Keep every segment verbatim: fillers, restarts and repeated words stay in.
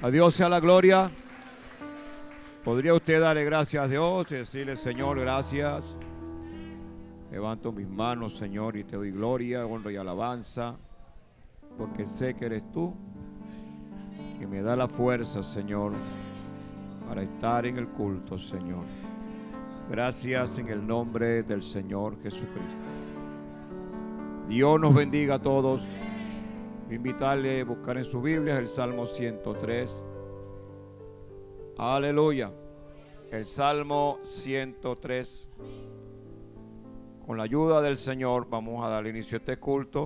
A Dios sea la gloria. ¿Podría usted darle gracias a Dios y decirle, Señor, gracias? Levanto mis manos, Señor, y te doy gloria, honra y alabanza, porque sé que eres tú que me da la fuerza, Señor, para estar en el culto, Señor. Gracias en el nombre del Señor Jesucristo. Dios nos bendiga a todos. Invitarle a buscar en su Biblia el Salmo ciento tres. Aleluya. El Salmo ciento tres. Con la ayuda del Señor vamos a dar inicio a este culto.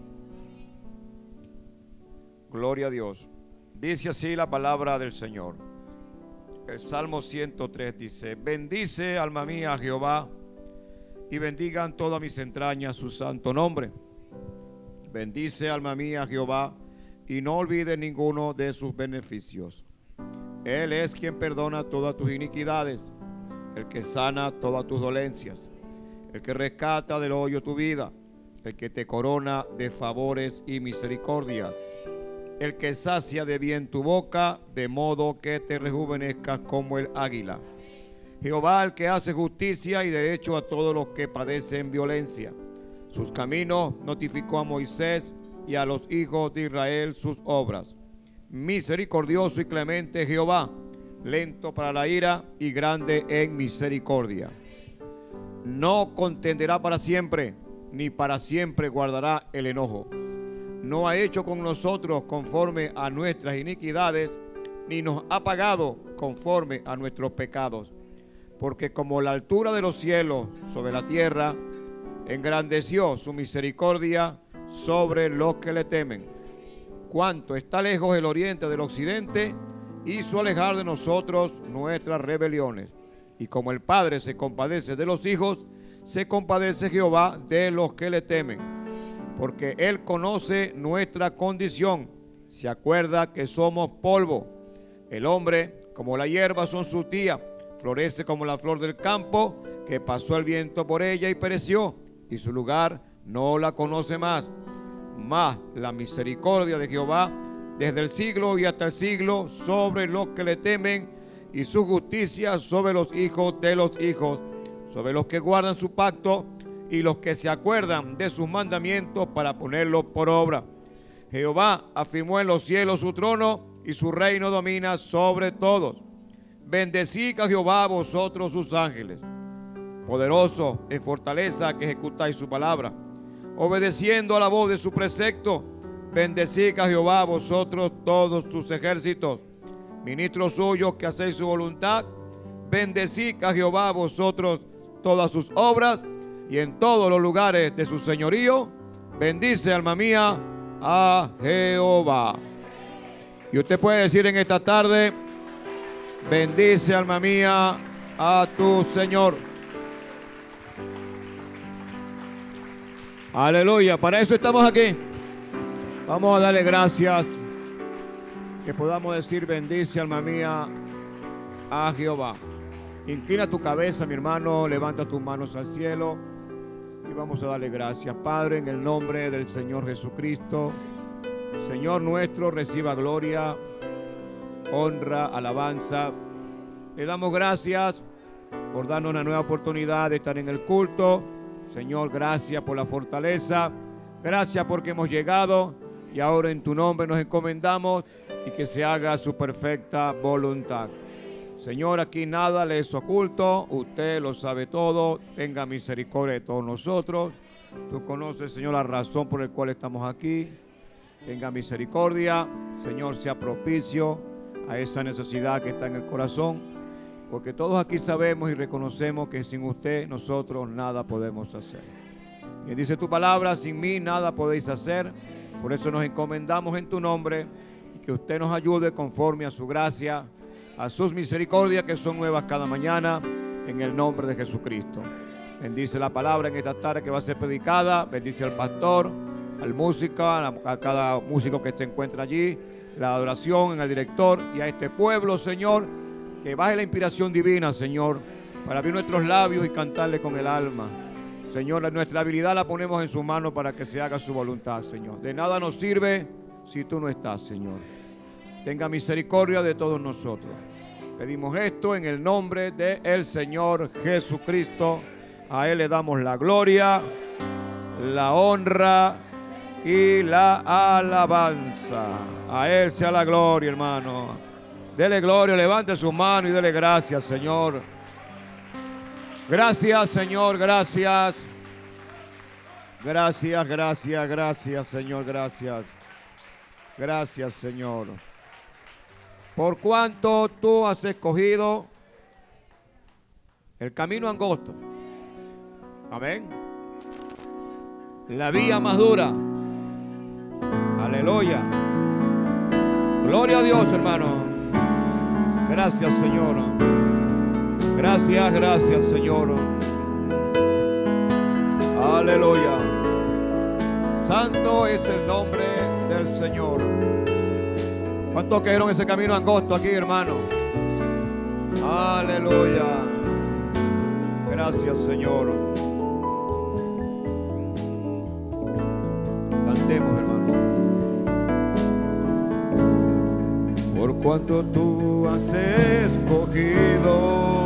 Gloria a Dios. Dice así la palabra del Señor. El Salmo ciento tres dice: bendice, alma mía, a Jehová, y bendigan todas mis entrañas su santo nombre. Bendice, alma mía, a Jehová, y no olvide ninguno de sus beneficios. Él es quien perdona todas tus iniquidades, el que sana todas tus dolencias, el que rescata del hoyo tu vida, el que te corona de favores y misericordias, el que sacia de bien tu boca, de modo que te rejuvenezcas como el águila. Jehová, el que hace justicia y derecho a todos los que padecen violencia. Sus caminos notificó a Moisés y a los hijos de Israel sus obras. Misericordioso y clemente Jehová, lento para la ira y grande en misericordia. No contenderá para siempre, ni para siempre guardará el enojo. No ha hecho con nosotros conforme a nuestras iniquidades, ni nos ha pagado conforme a nuestros pecados. Porque como la altura de los cielos sobre la tierra, engrandeció su misericordia sobre los que le temen. Cuanto está lejos el oriente del occidente, hizo alejar de nosotros nuestras rebeliones. Y como el Padre se compadece de los hijos, se compadece Jehová de los que le temen. Porque Él conoce nuestra condición, se acuerda que somos polvo. El hombre, como la hierba, son sus días, florece como la flor del campo, que pasó el viento por ella y pereció, y su lugar no la conoce más. Mas la misericordia de Jehová desde el siglo y hasta el siglo sobre los que le temen, y su justicia sobre los hijos de los hijos, sobre los que guardan su pacto y los que se acuerdan de sus mandamientos para ponerlos por obra. Jehová afirmó en los cielos su trono, y su reino domina sobre todos. Bendecid a Jehová vosotros sus ángeles, poderoso en fortaleza, que ejecutáis su palabra, obedeciendo a la voz de su precepto. Bendecid a Jehová vosotros todos sus ejércitos, ministros suyos que hacéis su voluntad. Bendecid a Jehová vosotros todas sus obras, y en todos los lugares de su señorío. Bendice, alma mía, a Jehová. Y usted puede decir en esta tarde: bendice, alma mía, a tu Señor. Aleluya, para eso estamos aquí. Vamos a darle gracias, que podamos decir: bendice, alma mía, a Jehová. Inclina tu cabeza, mi hermano, levanta tus manos al cielo y vamos a darle gracias. Padre, en el nombre del Señor Jesucristo, Señor nuestro, reciba gloria, honra, alabanza. Le damos gracias por darnos una nueva oportunidad de estar en el culto. Señor, gracias por la fortaleza, gracias porque hemos llegado y ahora en tu nombre nos encomendamos, y que se haga su perfecta voluntad. Señor, aquí nada le es oculto, usted lo sabe todo, tenga misericordia de todos nosotros. Tú conoces, Señor, la razón por la cual estamos aquí. Tenga misericordia, Señor, sea propicio a esa necesidad que está en el corazón, porque todos aquí sabemos y reconocemos que sin usted nosotros nada podemos hacer. Y dice tu palabra: sin mí nada podéis hacer. Por eso nos encomendamos en tu nombre, y que usted nos ayude conforme a su gracia, a sus misericordias que son nuevas cada mañana, en el nombre de Jesucristo. Bendice la palabra en esta tarde que va a ser predicada. Bendice al pastor, al músico, a, la, a cada músico que se encuentra allí, la adoración, al director y a este pueblo, Señor, que baje la inspiración divina, Señor, para abrir nuestros labios y cantarle con el alma. Señor, nuestra habilidad la ponemos en sus manos para que se haga su voluntad, Señor. De nada nos sirve si tú no estás, Señor. tenga misericordia de todos nosotros. Pedimos esto en el nombre del Señor Jesucristo. A Él le damos la gloria, la honra y la alabanza. A Él sea la gloria, hermano. Dele gloria, levante su mano y dele gracias, Señor. Gracias, Señor, gracias. Gracias, gracias, gracias, Señor, gracias. Gracias, Señor. Por cuanto tú has escogido el camino angosto. Amén. La vía más dura. Aleluya. Gloria a Dios, hermano. Gracias, Señor. Gracias, gracias, Señor. Aleluya. Santo es el nombre del Señor. ¿Cuántos cayeron ese camino angosto aquí, hermano? Aleluya. Gracias, Señor. Cantemos, hermano. Por cuanto tú has escogido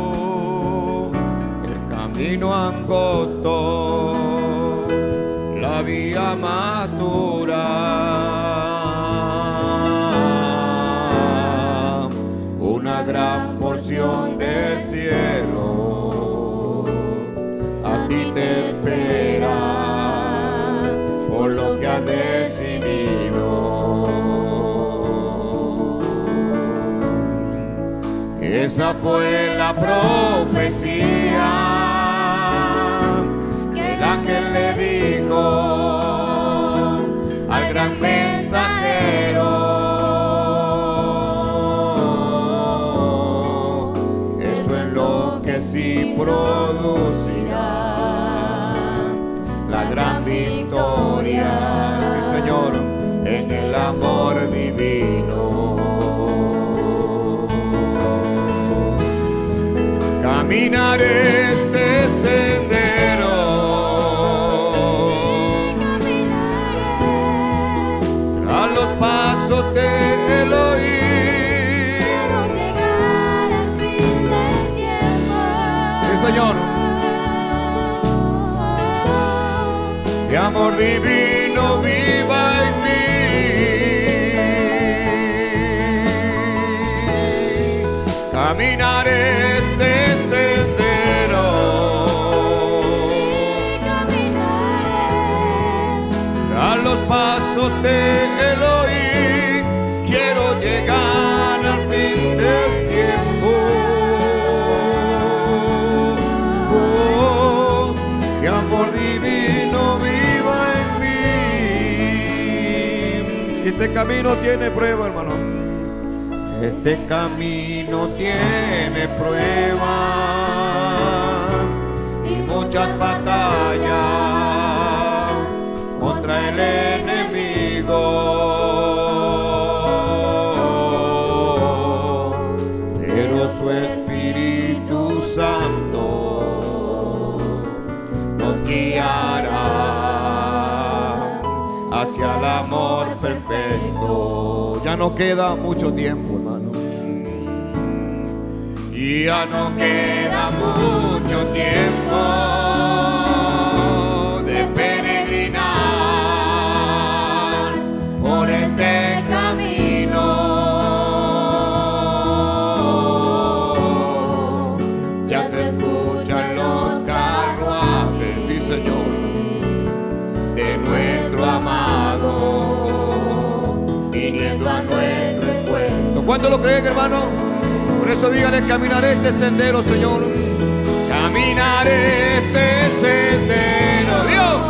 el camino angosto, la vía más dura, una gran porción del cielo a ti te espera por lo que has decidido. Esa fue la profecía que el ángel le dijo al gran mensajero. Sí producirá la gran victoria, sí, Señor, en el amor divino. Caminaré este sendero, tras los pasos de Elohim. Señor, de amor divino viva en mí. Caminaré este sendero, tras los pasos de Elohim. Quiero llegar al fin del tiempo. Amor divino viva en mí. Este camino tiene prueba, hermano. Este camino tiene prueba y muchas batallas contra el enemigo. Pero su Espíritu Santo guiará hacia el amor perfecto. Ya no queda mucho tiempo, hermano. Ya no queda mucho tiempo de peregrinar por este camino. Ya se escuchan los carruajes, sí, Señor, de nuestro amado viniendo a nuestro encuentro. ¿Cuánto lo creen, hermano? Por eso díganle: caminaré este sendero, Señor. Caminaré este sendero, Dios.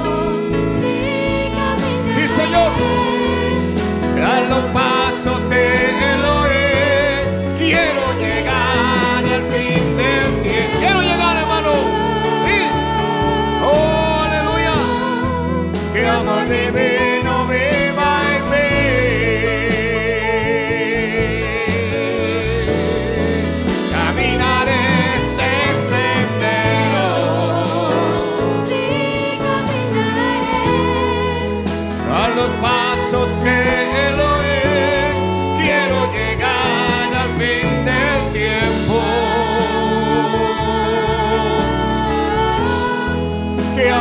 Sí, Señor. Tras los pasos de Elohim, quiero llegar al fin del tiempo. Quiero llegar, hermano. Sí. Oh, aleluya. Que amor divino viva en mí. Caminaré este sendero,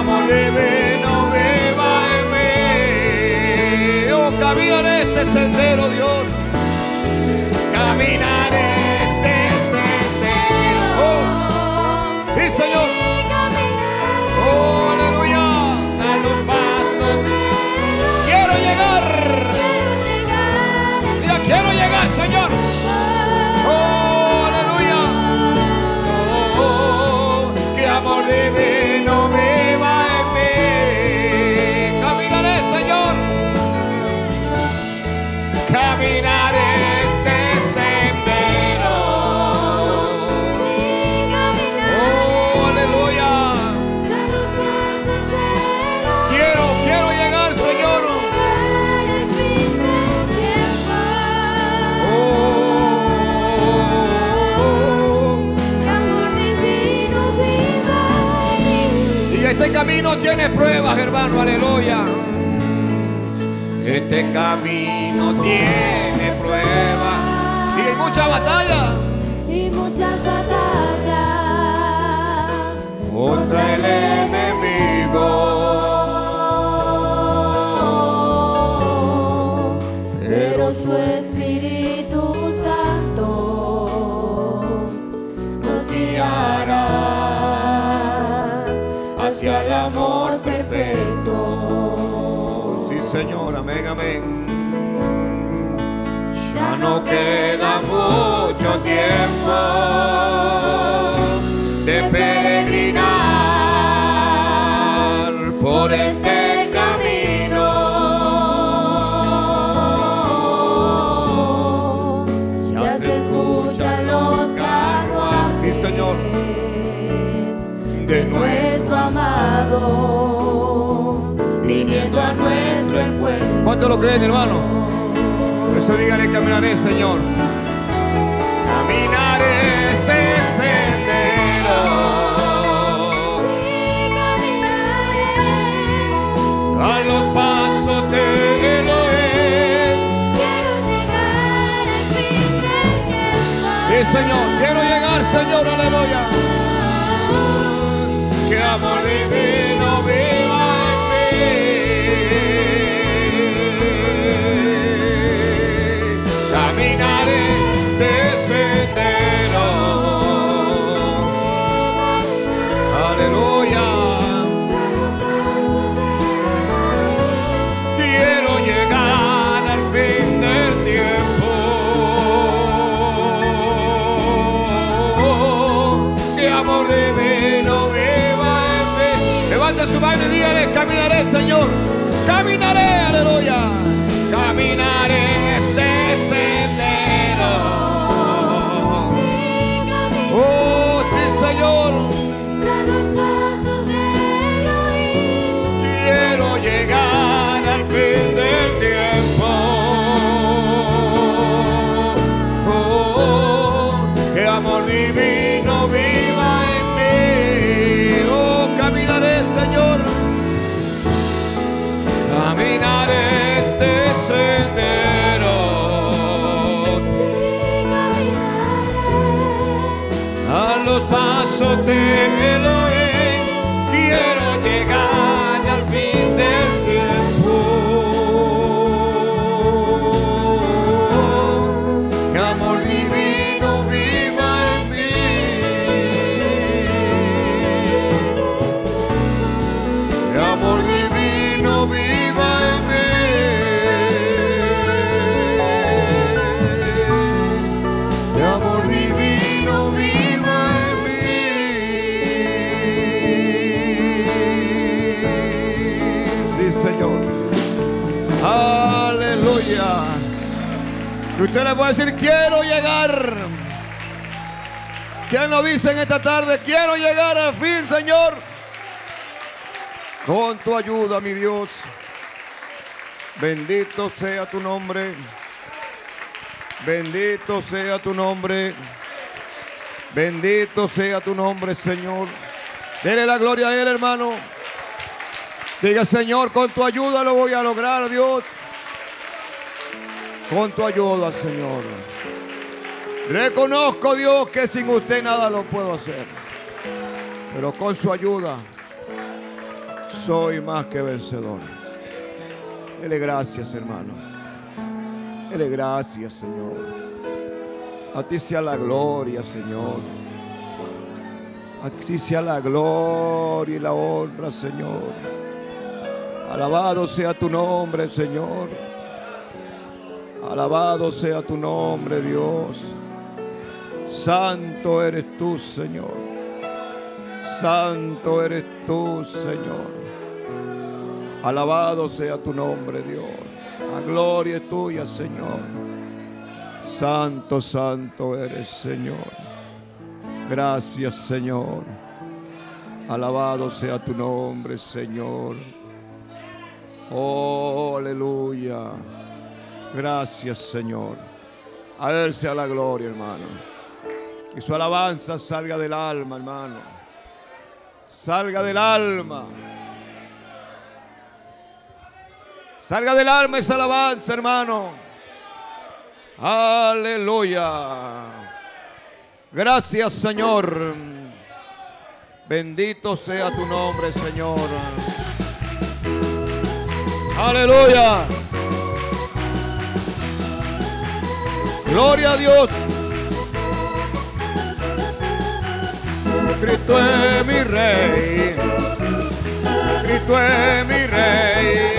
amor divino viva en mí. Oh, caminar este sendero, Dios. Caminar este sendero. Oh, sí, Señor. Oh, aleluya. A los pasos. Quiero llegar. Ya quiero llegar, Señor. Oh, aleluya. Oh, que amor divino viva en mí. Caminaré, Señor. Caminaré este sendero. Oh, aleluya. Quiero, quiero llegar, Señor. Este camino tiene pruebas, hermano, aleluya. Este camino tiene pruebas y hay muchas batallas. Y muchas batallas contra el enemigo. Pero su Espíritu Santo nos guiará hacia el amor perfecto. Sí, Señor, amén, amén. Ya no queda mucho tiempo de peregrinar por este camino. Ya se escuchan los carruajes. Sí, Señor. De nuestro amado viniendo a nuestro encuentro. ¿Cuánto lo creen, hermano? Eso dígale, caminaré, Señor. Caminaré este sendero. Sí, caminaré A los pasos de Elohim. quiero llegar al fin del tiempo. Sí, Señor, quiero llegar, Señor, aleluya. Que amor divino viva en mí. Caminaré de sendero. Aleluya. Quiero llegar al fin del tiempo. Que amor divino viva en mí. Levante su mano y dígale, caminaré, Señor. Caminaré, aleluya. Caminaré este sendero. Oh, sí, Señor. A los pasos de Elohim. Quiero llegar al fin del tiempo. Oh, que amor divino viva en mí. Oh, caminaré, Señor. Caminaré este sendero. Sí, caminaré A los pasos de Elohim. Quiero llegar al fin del tiempo. Que amor divino viva en mí. Que amor divino viva en mí. Que amor divino viva en mí. Sí, Señor. Aleluya. Y usted le puede decir, quiero llegar. ¿Quién lo dice en esta tarde? Quiero llegar al fin, Señor. Con tu ayuda, mi Dios. Bendito sea tu nombre. Bendito sea tu nombre. Bendito sea tu nombre, Señor. Dele la gloria a Él, hermano. Diga, Señor, con tu ayuda lo voy a lograr, Dios. Con tu ayuda, Señor. Reconozco, Dios, que sin usted nada lo puedo hacer. Pero con su ayuda Soy más que vencedor. Dele gracias, hermano. Dele gracias, Señor. A ti sea la gloria, Señor. A ti sea la gloria y la honra, Señor. Alabado sea tu nombre, Señor. Alabado sea tu nombre, Dios. Santo eres tú, Señor. Santo eres tú, Señor. Alabado sea tu nombre, Dios. La gloria es tuya, Señor. Santo, santo eres, Señor. Gracias, Señor. Alabado sea tu nombre, Señor. Oh, aleluya. Gracias, Señor. A Él sea la gloria, hermano. Que su alabanza salga del alma, hermano. Salga del alma. Salga del alma esa alabanza, hermano. Aleluya. Gracias, Señor. Bendito sea tu nombre, Señor. Aleluya. Gloria a Dios. Cristo es mi Rey. Cristo es mi Rey.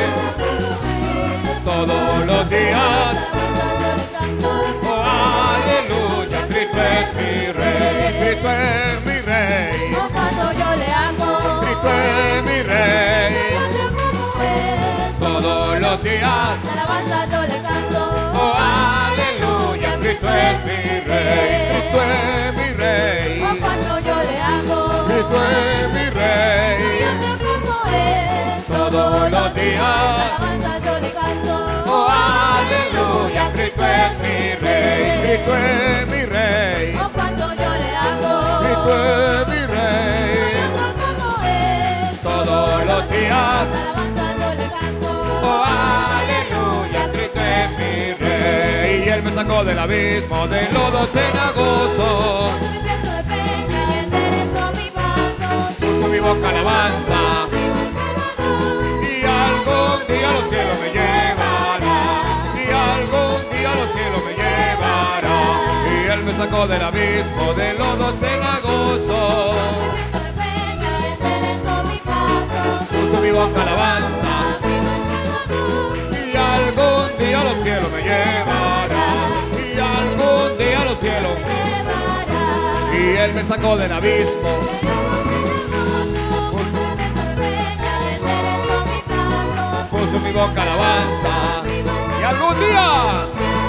Todos los días. Oh, aleluya. Cristo es mi Rey. Cristo es mi Rey. Oh, cuando yo le amo. Cristo es mi Rey. Otro como Él. Todos los días. La alabanza yo le canto. Oh, aleluya. Cristo es mi Rey. Cristo es mi Rey. Oh, cuando yo le amo. Cristo es mi Rey. Otro como Él. Todos los días. La alabanza yo le canto. Oh, aleluya. Cristo es mi Rey. Cristo es mi Rey. Oh, cuando yo le amo. Cristo es mi Rey. Otro como Él. Todos los días. La alabanza yo le canto. Oh, aleluya. Cristo es mi Rey. Y Él me sacó del abismo, del lodo cenagoso. Puso mi pie sobre peña y enderezó mi paso. Puso mi boca alabanza. Y algún día los cielos me llevará. Y algún día los cielos me llevará. Y Él me sacó del abismo, del lodo cenagoso. Puso mi boca alabanza. Y algún día los cielos me llevará. Y algún día los cielos. Y Él me sacó del abismo. Puso mi boca alabanza. Y algún día.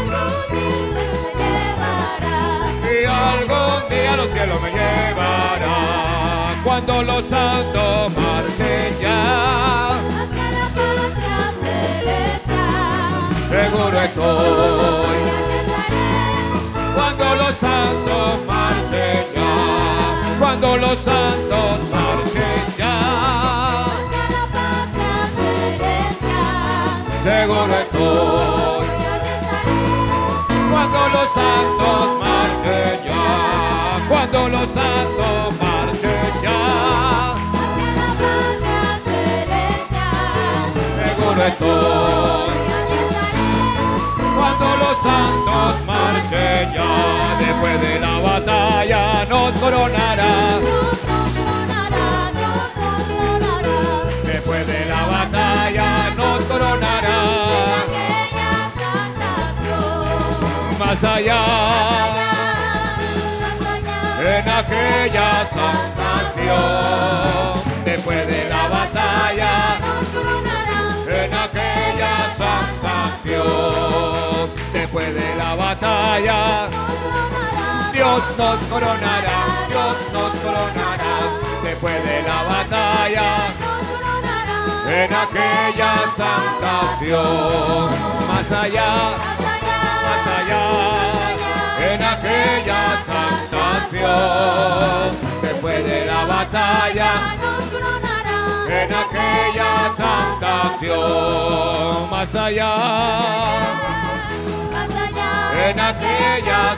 Y algún día los cielos me llevará. Cuando los santos marchen ya. Hacia la patria celestial. Seguro estoy. Cuando los santos marchen ya. Cuando los santos marchen ya. Hacia la patria celestial. Seguro estoy. Cuando los santos marchen ya. Cuando los santos marchen ya. Hacia la patria celestial. Seguro estoy. Cuando los santos marchen ya. Después de la batalla nos coronará. Dios nos coronará, Dios nos coronará. Después de la batalla nos coronará. Aquella santa Más allá. En aquella santación, después de la batalla, en aquella santación, después de la batalla, Dios nos coronará, Dios nos coronará, después de la batalla, en aquella santación, más allá, más allá, en aquella santación, después de la batalla, en aquella santación, más allá, en aquella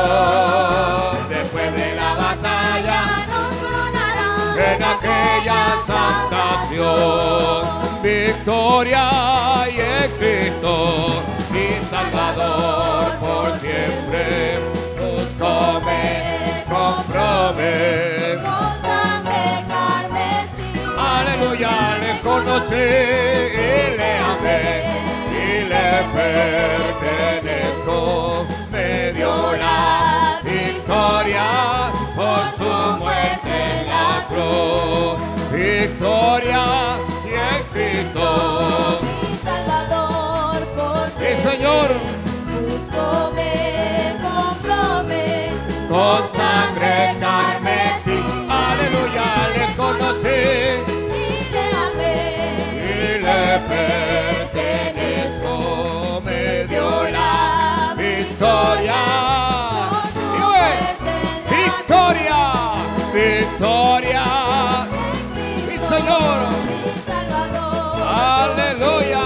santación, después de la batalla, en aquella exaltación, victoria y en Cristo, mi Salvador por siempre. Búscame, compróme, con sangre carmesí. aleluya, le conocí y le amé y le pertenezco. Me dio la victoria por su muerte en la cruz. Victoria y en Cristo, Mi Salvador por sí, siempre. Señor, Búscame, compróme, con sangre carmesí, aleluya, le conocí y le amé. y le pertenezco. Me dio la victoria. Y hoy, victoria, victoria, mi Señor, Mi Salvador, aleluya.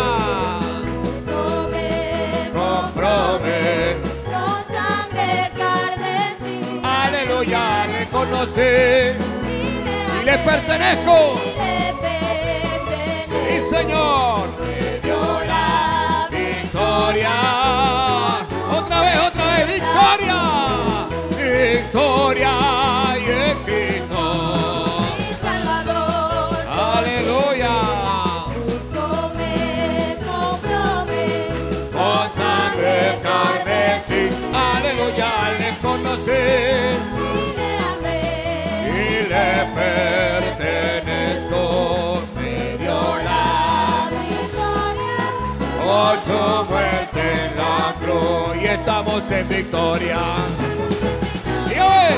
búscame, Compróme, con sangre carmesí. aleluya, le conocí Y le pertenezco. Y le pertenezco. y Señor, me dio la victoria. Otra vez, otra vez, victoria, victoria y en Cristo, Mi Salvador, aleluya. búscame, compróme, Con sangre carmesí, aleluya, le conocí y le amé. y le pertenezco. Me dio la victoria, por su muerte en la cruz y estamos en victoria. Y hoy,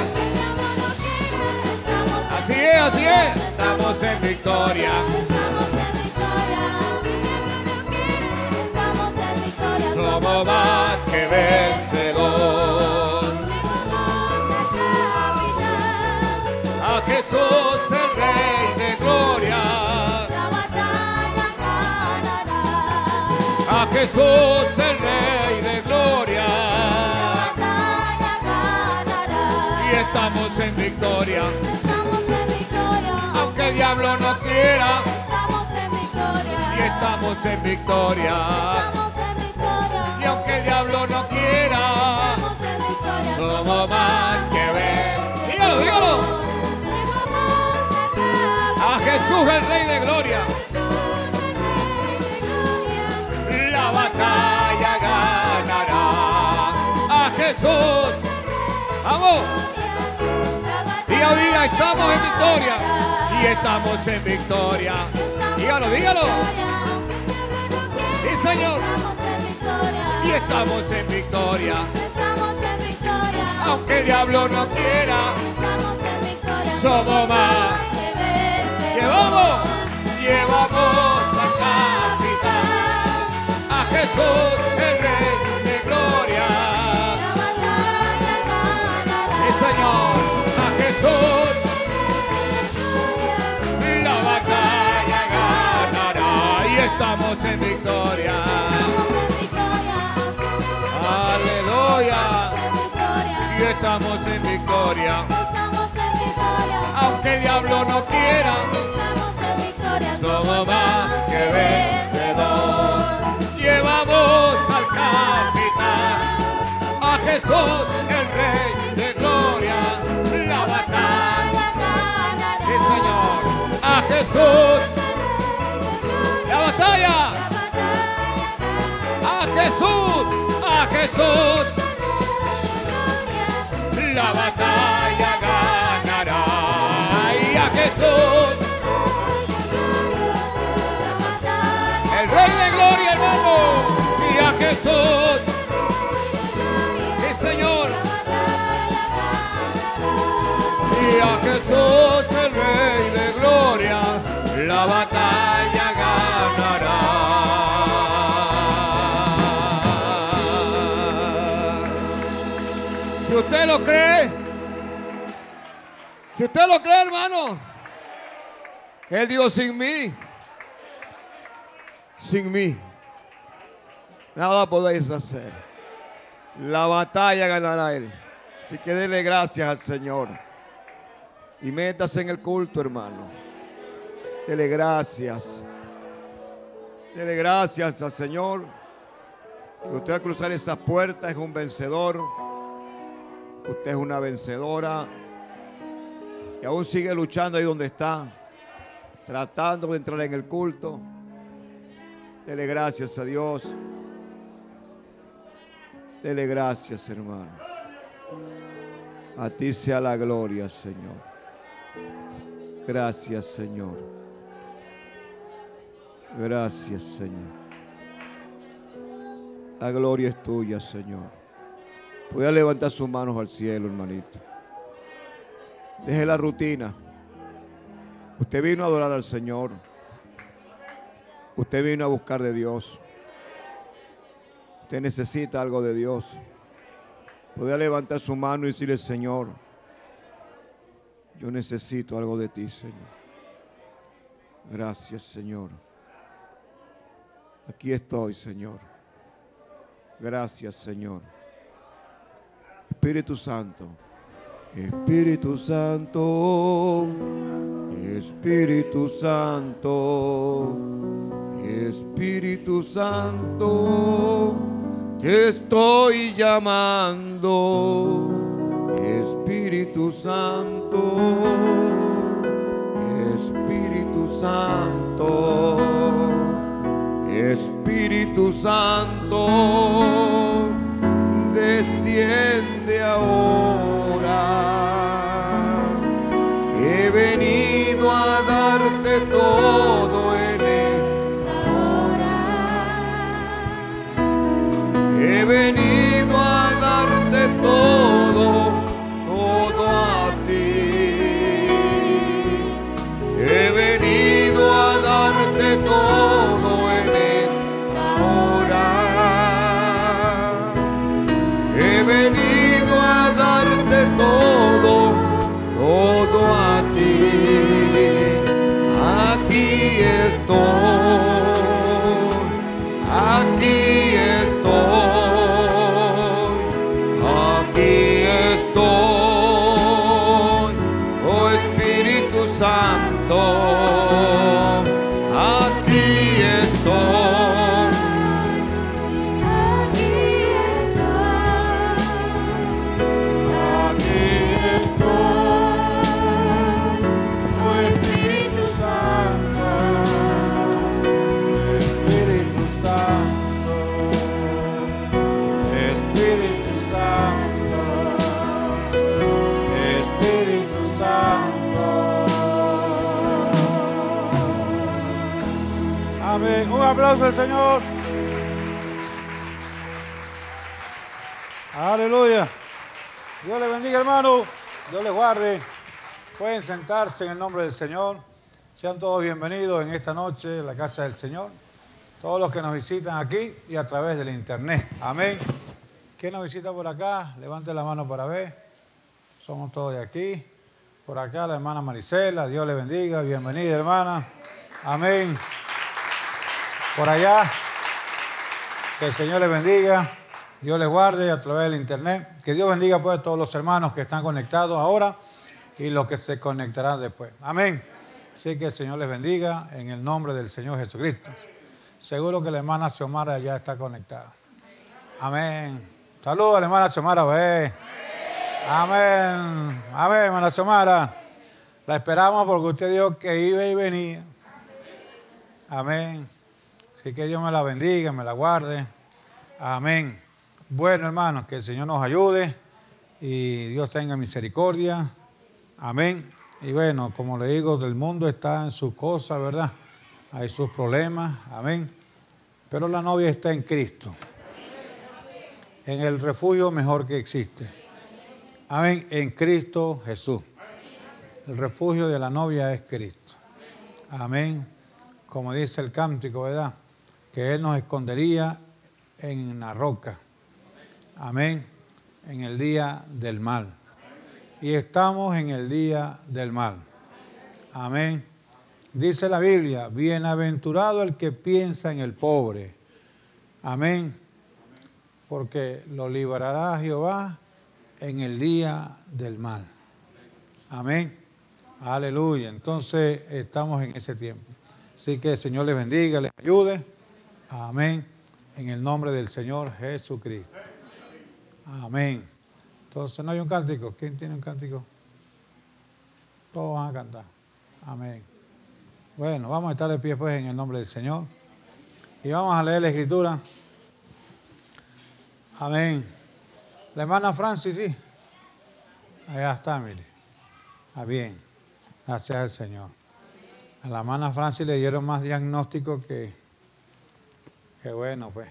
así es, así es, estamos en victoria. estamos en victoria, estamos en victoria. Somos más que vencedor. A Jesús el Rey de gloria, La batalla ganará, a Jesús el Rey de gloria. la batalla ganará. Y estamos en victoria, Estamos en victoria, aunque el diablo no quiera. estamos en victoria, Y estamos en victoria, estamos en victoria, y aunque el diablo no quiera, estamos en victoria. somos más que vencedores. Dígalo, dígalo. A Jesús el Rey de gloria, la batalla ganará. A Jesús, vamos. Día a día estamos en victoria, y estamos en victoria. Dígalo, dígalo. Sí, Señor. Y estamos en victoria, Estamos en victoria, aunque el diablo no quiera. estamos en victoria. Somos más. que vencedores. Llevamos, llevamos al capitán, a Jesús el Rey de gloria. La batalla ganará. Sí, Señor, a Jesús la batalla ganará. Y estamos en victoria. Estamos en victoria, Aleluya. en victoria. Y estamos en victoria, Estamos en victoria, aunque el diablo no quiera. estamos en victoria. Somos más que vencedor. Llevamos al capitán, a Jesús el Rey de gloria. La batalla, ganará. sí, Señor, a Jesús. La batalla, La batalla ganará. a Jesús, a Jesús. La batalla ganará. Y a Jesús, La batalla el Rey de gloria, hermano. Y a Jesús, sí, Señor. Y a Jesús el Rey de gloria, la batalla ganará. Si usted lo cree, si usted lo cree, hermano, Él dijo: sin mí, sin mí, nada podéis hacer. La batalla ganará Él. Así que dele gracias al Señor. Y métase en el culto, hermano. Dele gracias. Dele gracias al Señor. Que usted al cruzar esa puerta es un vencedor. Usted es una vencedora. Y aún sigue luchando ahí donde está. Tratando de entrar en el culto. Dele gracias a Dios. Dele gracias, hermano. A ti sea la gloria, Señor. Gracias, Señor. Gracias, Señor. La gloria es tuya, Señor. Voy a levantar sus manos al cielo, hermanito. Deje la rutina. Usted vino a adorar al Señor. Usted vino a buscar de Dios. Usted necesita algo de Dios. Puede levantar su mano y decirle, Señor, yo necesito algo de ti, Señor. Gracias, Señor. Aquí estoy, Señor. Gracias, Señor. Espíritu Santo. Espíritu Santo. Espíritu Santo. Espíritu Santo. Te estoy llamando. Espíritu Santo. Espíritu Santo. Espíritu Santo, desciende ahora. He venido a darte todo en esta hora. He venido a darte todo, todo a ti. He venido a darte todo en he venido a darte todo, todo a ti. Aquí estoy, aquí estoy, aquí estoy, oh Espíritu Santo, aquí estoy. Un aplauso al Señor. Aleluya. Dios le bendiga, hermano. Dios les guarde. Pueden sentarse en el nombre del Señor. Sean todos bienvenidos en esta noche en la casa del Señor. Todos los que nos visitan aquí y a través del internet. Amén. ¿Quién nos visita por acá? Levante la mano para ver. Somos todos de aquí. Por acá la hermana Marisela. Dios le bendiga. Bienvenida, hermana. Amén. Por allá, que el Señor les bendiga, Dios les guarde a través del internet. Que Dios bendiga pues a todos los hermanos que están conectados ahora y los que se conectarán después. Amén. Así que el Señor les bendiga en el nombre del Señor Jesucristo. Seguro que la hermana Xiomara ya está conectada. Amén. Saludos a la hermana Xiomara. Ve. Amén. Amén, hermana Xiomara. La esperamos porque usted dijo que iba y venía. Amén. Así que Dios me la bendiga, me la guarde. Amén. Bueno, hermanos, que el Señor nos ayude y Dios tenga misericordia. Amén. Y bueno, como le digo, el mundo está en sus cosas, ¿verdad? Hay sus problemas. Amén. Pero la novia está en Cristo. En el refugio mejor que existe. Amén. En Cristo Jesús. El refugio de la novia es Cristo. Amén. Como dice el cántico, ¿verdad? Que Él nos escondería en la roca. Amén. En el día del mal. Y estamos en el día del mal. Amén. Dice la Biblia, bienaventurado el que piensa en el pobre. Amén. Porque lo librará Jehová en el día del mal. Amén. Aleluya. Entonces estamos en ese tiempo. Así que el Señor les bendiga, les ayude. Amén. En el nombre del Señor Jesucristo. Amén. Entonces no hay un cántico. ¿Quién tiene un cántico? Todos van a cantar. Amén. Bueno, vamos a estar de pie pues en el nombre del Señor. Y vamos a leer la Escritura. Amén. La hermana Francis, sí. Allá está, mire. Ah, bien. Gracias al Señor. A la hermana Francis le dieron más diagnóstico que, que bueno, pues.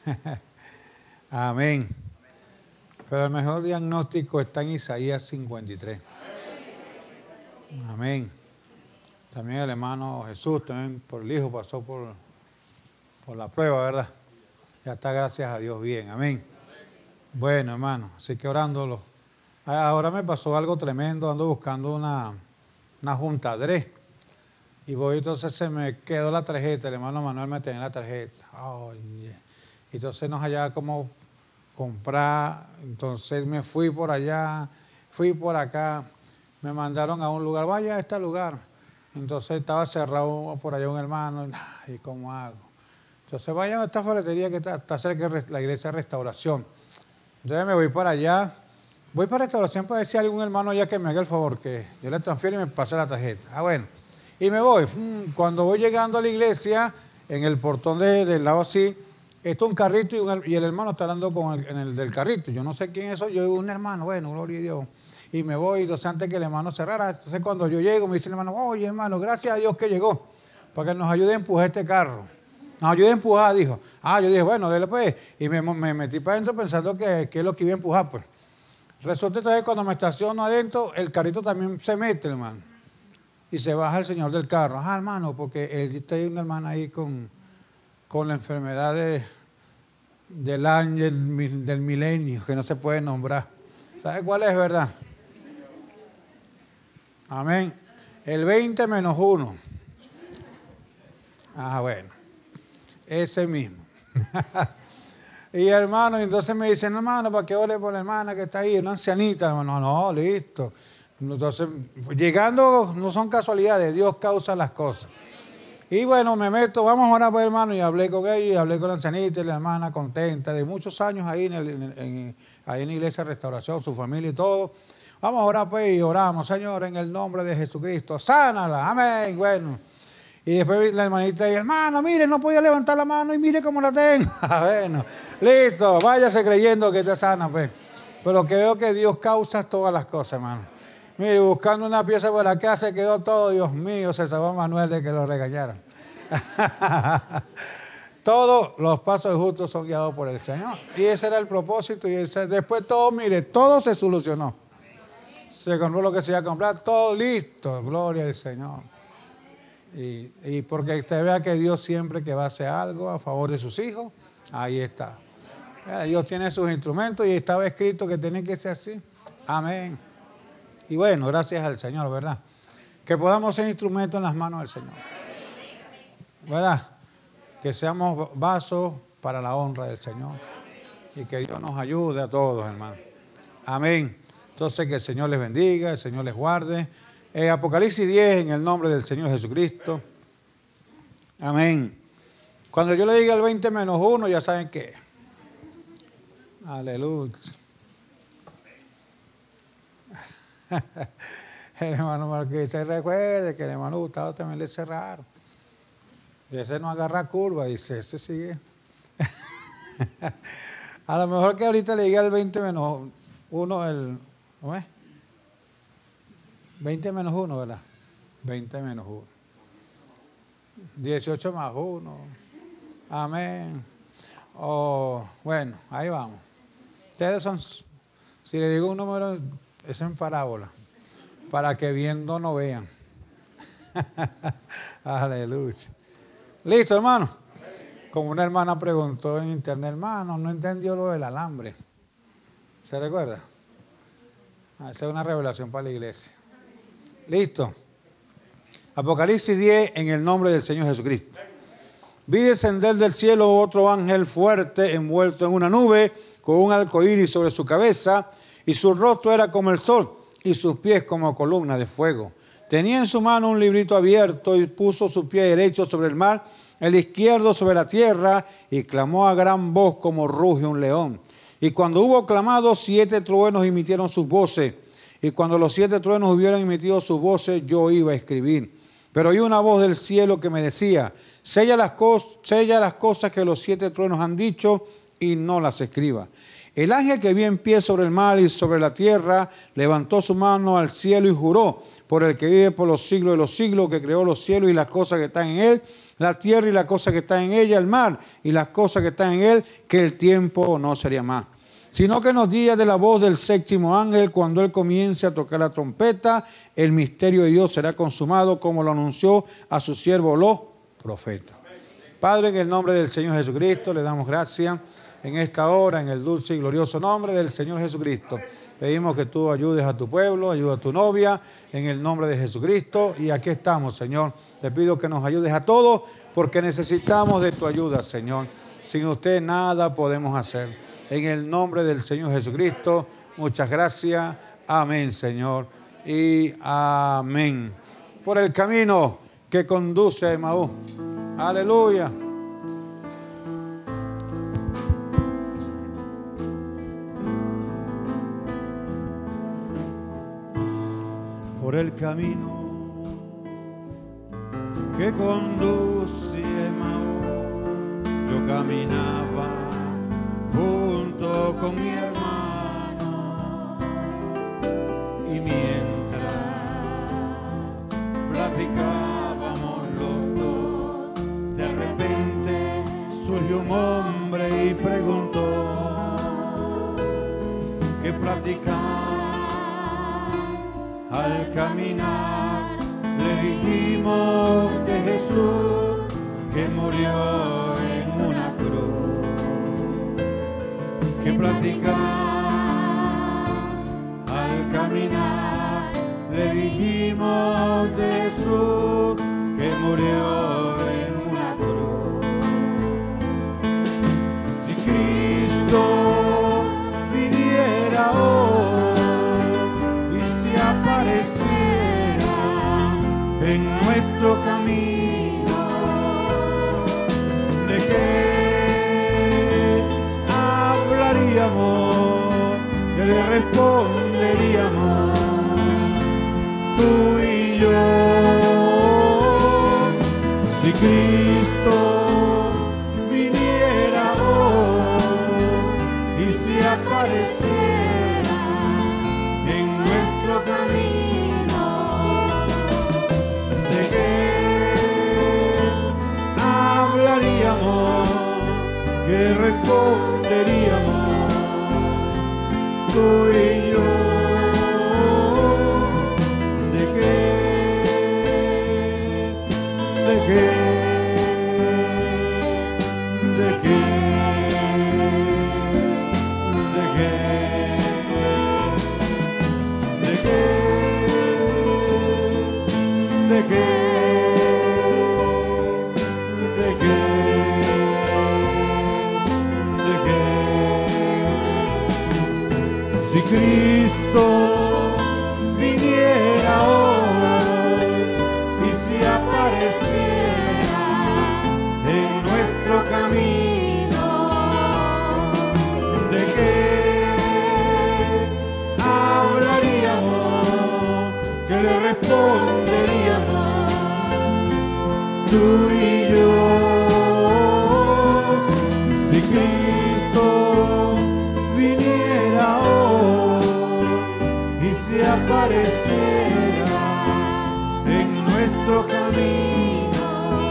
Amén. Pero el mejor diagnóstico está en Isaías cincuenta y tres. Amén. También el hermano Jesús, también por el Hijo, pasó por, por la prueba, ¿verdad? Ya está, gracias a Dios, bien. Amén. Bueno, hermano, así que orándolo. Ahora me pasó algo tremendo, ando buscando una, una junta tres. Y voy, entonces se me quedó la tarjeta, el hermano Manuel me tenía la tarjeta. Oye. Entonces no hallaba cómo comprar, entonces me fui por allá, fui por acá, me mandaron a un lugar, vaya a este lugar. Entonces estaba cerrado por allá un hermano, ¿y cómo hago? Entonces vaya a esta ferretería que está, está cerca de la iglesia de Restauración. Entonces me voy para allá, voy para Restauración para decir a algún hermano allá que me haga el favor, que yo le transfiero y me pase la tarjeta. Ah, bueno. Y me voy. Cuando voy llegando a la iglesia, en el portón de, del lado así, está un carrito y, un, y el hermano está hablando con el, en el del carrito. Yo no sé quién es eso, yo digo un hermano, bueno, gloria a Dios. Y me voy, entonces antes que el hermano cerrara, entonces cuando yo llego me dice el hermano, oye hermano, gracias a Dios que llegó, para que nos ayude a empujar este carro. Nos ayude a empujar, dijo. Ah, yo dije, bueno, dele pues. Y me, me metí para adentro pensando que, que es lo que iba a empujar, pues. Resulta que cuando me estaciono adentro, el carrito también se mete, hermano. Y se baja el señor del carro. Ah, hermano, porque él, hay una hermana ahí con, con la enfermedad de, del año, del, del milenio, que no se puede nombrar. ¿Sabe cuál es, verdad? Amén. El veinte menos uno. Ah, bueno. Ese mismo. Y hermano, entonces me dicen, hermano, ¿para qué ore por la hermana que está ahí? Una ancianita, hermano. No, listo. Entonces, llegando, no son casualidades, Dios causa las cosas. Y bueno, me meto, vamos a orar por el hermano, y hablé con ella, y hablé con la ancianita y la hermana contenta, de muchos años ahí en, el, en, en, ahí en la iglesia de Restauración, su familia y todo. Vamos a orar pues y oramos, Señor, en el nombre de Jesucristo, sánala, amén, bueno. Y después la hermanita y hermano, mire, no podía levantar la mano y mire cómo la tengo. Bueno, listo, váyase creyendo que te sana, pues. Pero que veo que Dios causa todas las cosas, hermano. Mire, buscando una pieza por acá se quedó todo, Dios mío, se salvó Manuel de que lo regañaran. Todos los pasos del justo son guiados por el Señor. Y ese era el propósito. Y ese, después todo, mire, todo se solucionó. Se compró lo que se iba a comprar, todo listo, gloria al Señor. Y, y porque usted vea que Dios siempre que va a hacer algo a favor de sus hijos, ahí está. Dios tiene sus instrumentos y estaba escrito que tiene que ser así. Amén. Y bueno, gracias al Señor, ¿verdad? Que podamos ser instrumentos en las manos del Señor. ¿Verdad? Que seamos vasos para la honra del Señor. Y que Dios nos ayude a todos, hermano. Amén. Entonces, que el Señor les bendiga, el Señor les guarde. Eh, Apocalipsis diez, en el nombre del Señor Jesucristo. Amén. Cuando yo le diga el veinte menos uno, ya saben qué. Aleluya. El hermano Marqués se recuerde que el hermano Gustavo también le cerraron. Y ese no agarra curva, dice, ese sigue. A lo mejor que ahorita le diga el veinte menos uno, el, ¿cómo es? veinte menos uno, ¿verdad? veinte menos uno. dieciocho más uno. Amén. Oh, bueno, ahí vamos. Ustedes son, si le digo un número, es en parábola, para que viendo no vean. Aleluya. Listo, hermano. Como una hermana preguntó en internet, hermano, no entendió lo del alambre. ¿Se recuerda? Esa es una revelación para la iglesia. Listo. Apocalipsis diez, en el nombre del Señor Jesucristo. Vi descender del cielo otro ángel fuerte, envuelto en una nube, con un arcoíris sobre su cabeza, y su rostro era como el sol, y sus pies como columna de fuego. Tenía en su mano un librito abierto y puso su pie derecho sobre el mar, el izquierdo sobre la tierra, y clamó a gran voz como ruge un león. Y cuando hubo clamado, siete truenos emitieron sus voces. Y cuando los siete truenos hubieron emitido sus voces, yo iba a escribir. Pero oí una voz del cielo que me decía, sella las, sella las cosas que los siete truenos han dicho y no las escriba. El ángel que vi en pie sobre el mar y sobre la tierra levantó su mano al cielo y juró por el que vive por los siglos de los siglos, que creó los cielos y las cosas que están en él, la tierra y las cosas que están en ella, el mar y las cosas que están en él, que el tiempo no sería más. Sino que en los días de la voz del séptimo ángel, cuando él comience a tocar la trompeta, el misterio de Dios será consumado, como lo anunció a su siervo los profetas. Padre, en el nombre del Señor Jesucristo, le damos gracias en esta hora, en el dulce y glorioso nombre del Señor Jesucristo. Pedimos que tú ayudes a tu pueblo, ayuda a tu novia, en el nombre de Jesucristo. Y aquí estamos, Señor. Te pido que nos ayudes a todos, porque necesitamos de tu ayuda, Señor. Sin usted nada podemos hacer. En el nombre del Señor Jesucristo, muchas gracias. Amén, Señor. Y amén. Por el camino que conduce a Emaús. Aleluya. Por el camino que conduce a Emaús, yo caminaba junto con mi hermano, y mientras platicábamos los dos, de repente surgió un hombre y preguntó qué platicar. Al caminar le dijimos de Jesús que murió en una cruz. Que platicar al caminar le dijimos de Jesús que murió en una cruz. Si Cristo viniera hoy en nuestro camino, ¿de qué hablaríamos? ¿Qué le responderíamos tú y yo? Si Cristo viniera hoy y se apareciera en nuestro camino, ¿qué responderíamos tú y yo? ¿De qué? ¿De qué? ¿De qué? ¿De qué? ¿De qué? ¿De qué? Si Cristo viniera hoy y se apareciera en nuestro camino, ¿de qué hablaríamos? ¿Qué le responderíamos tú y yo? Si Cristo viniera hoy y se apareciera en nuestro camino,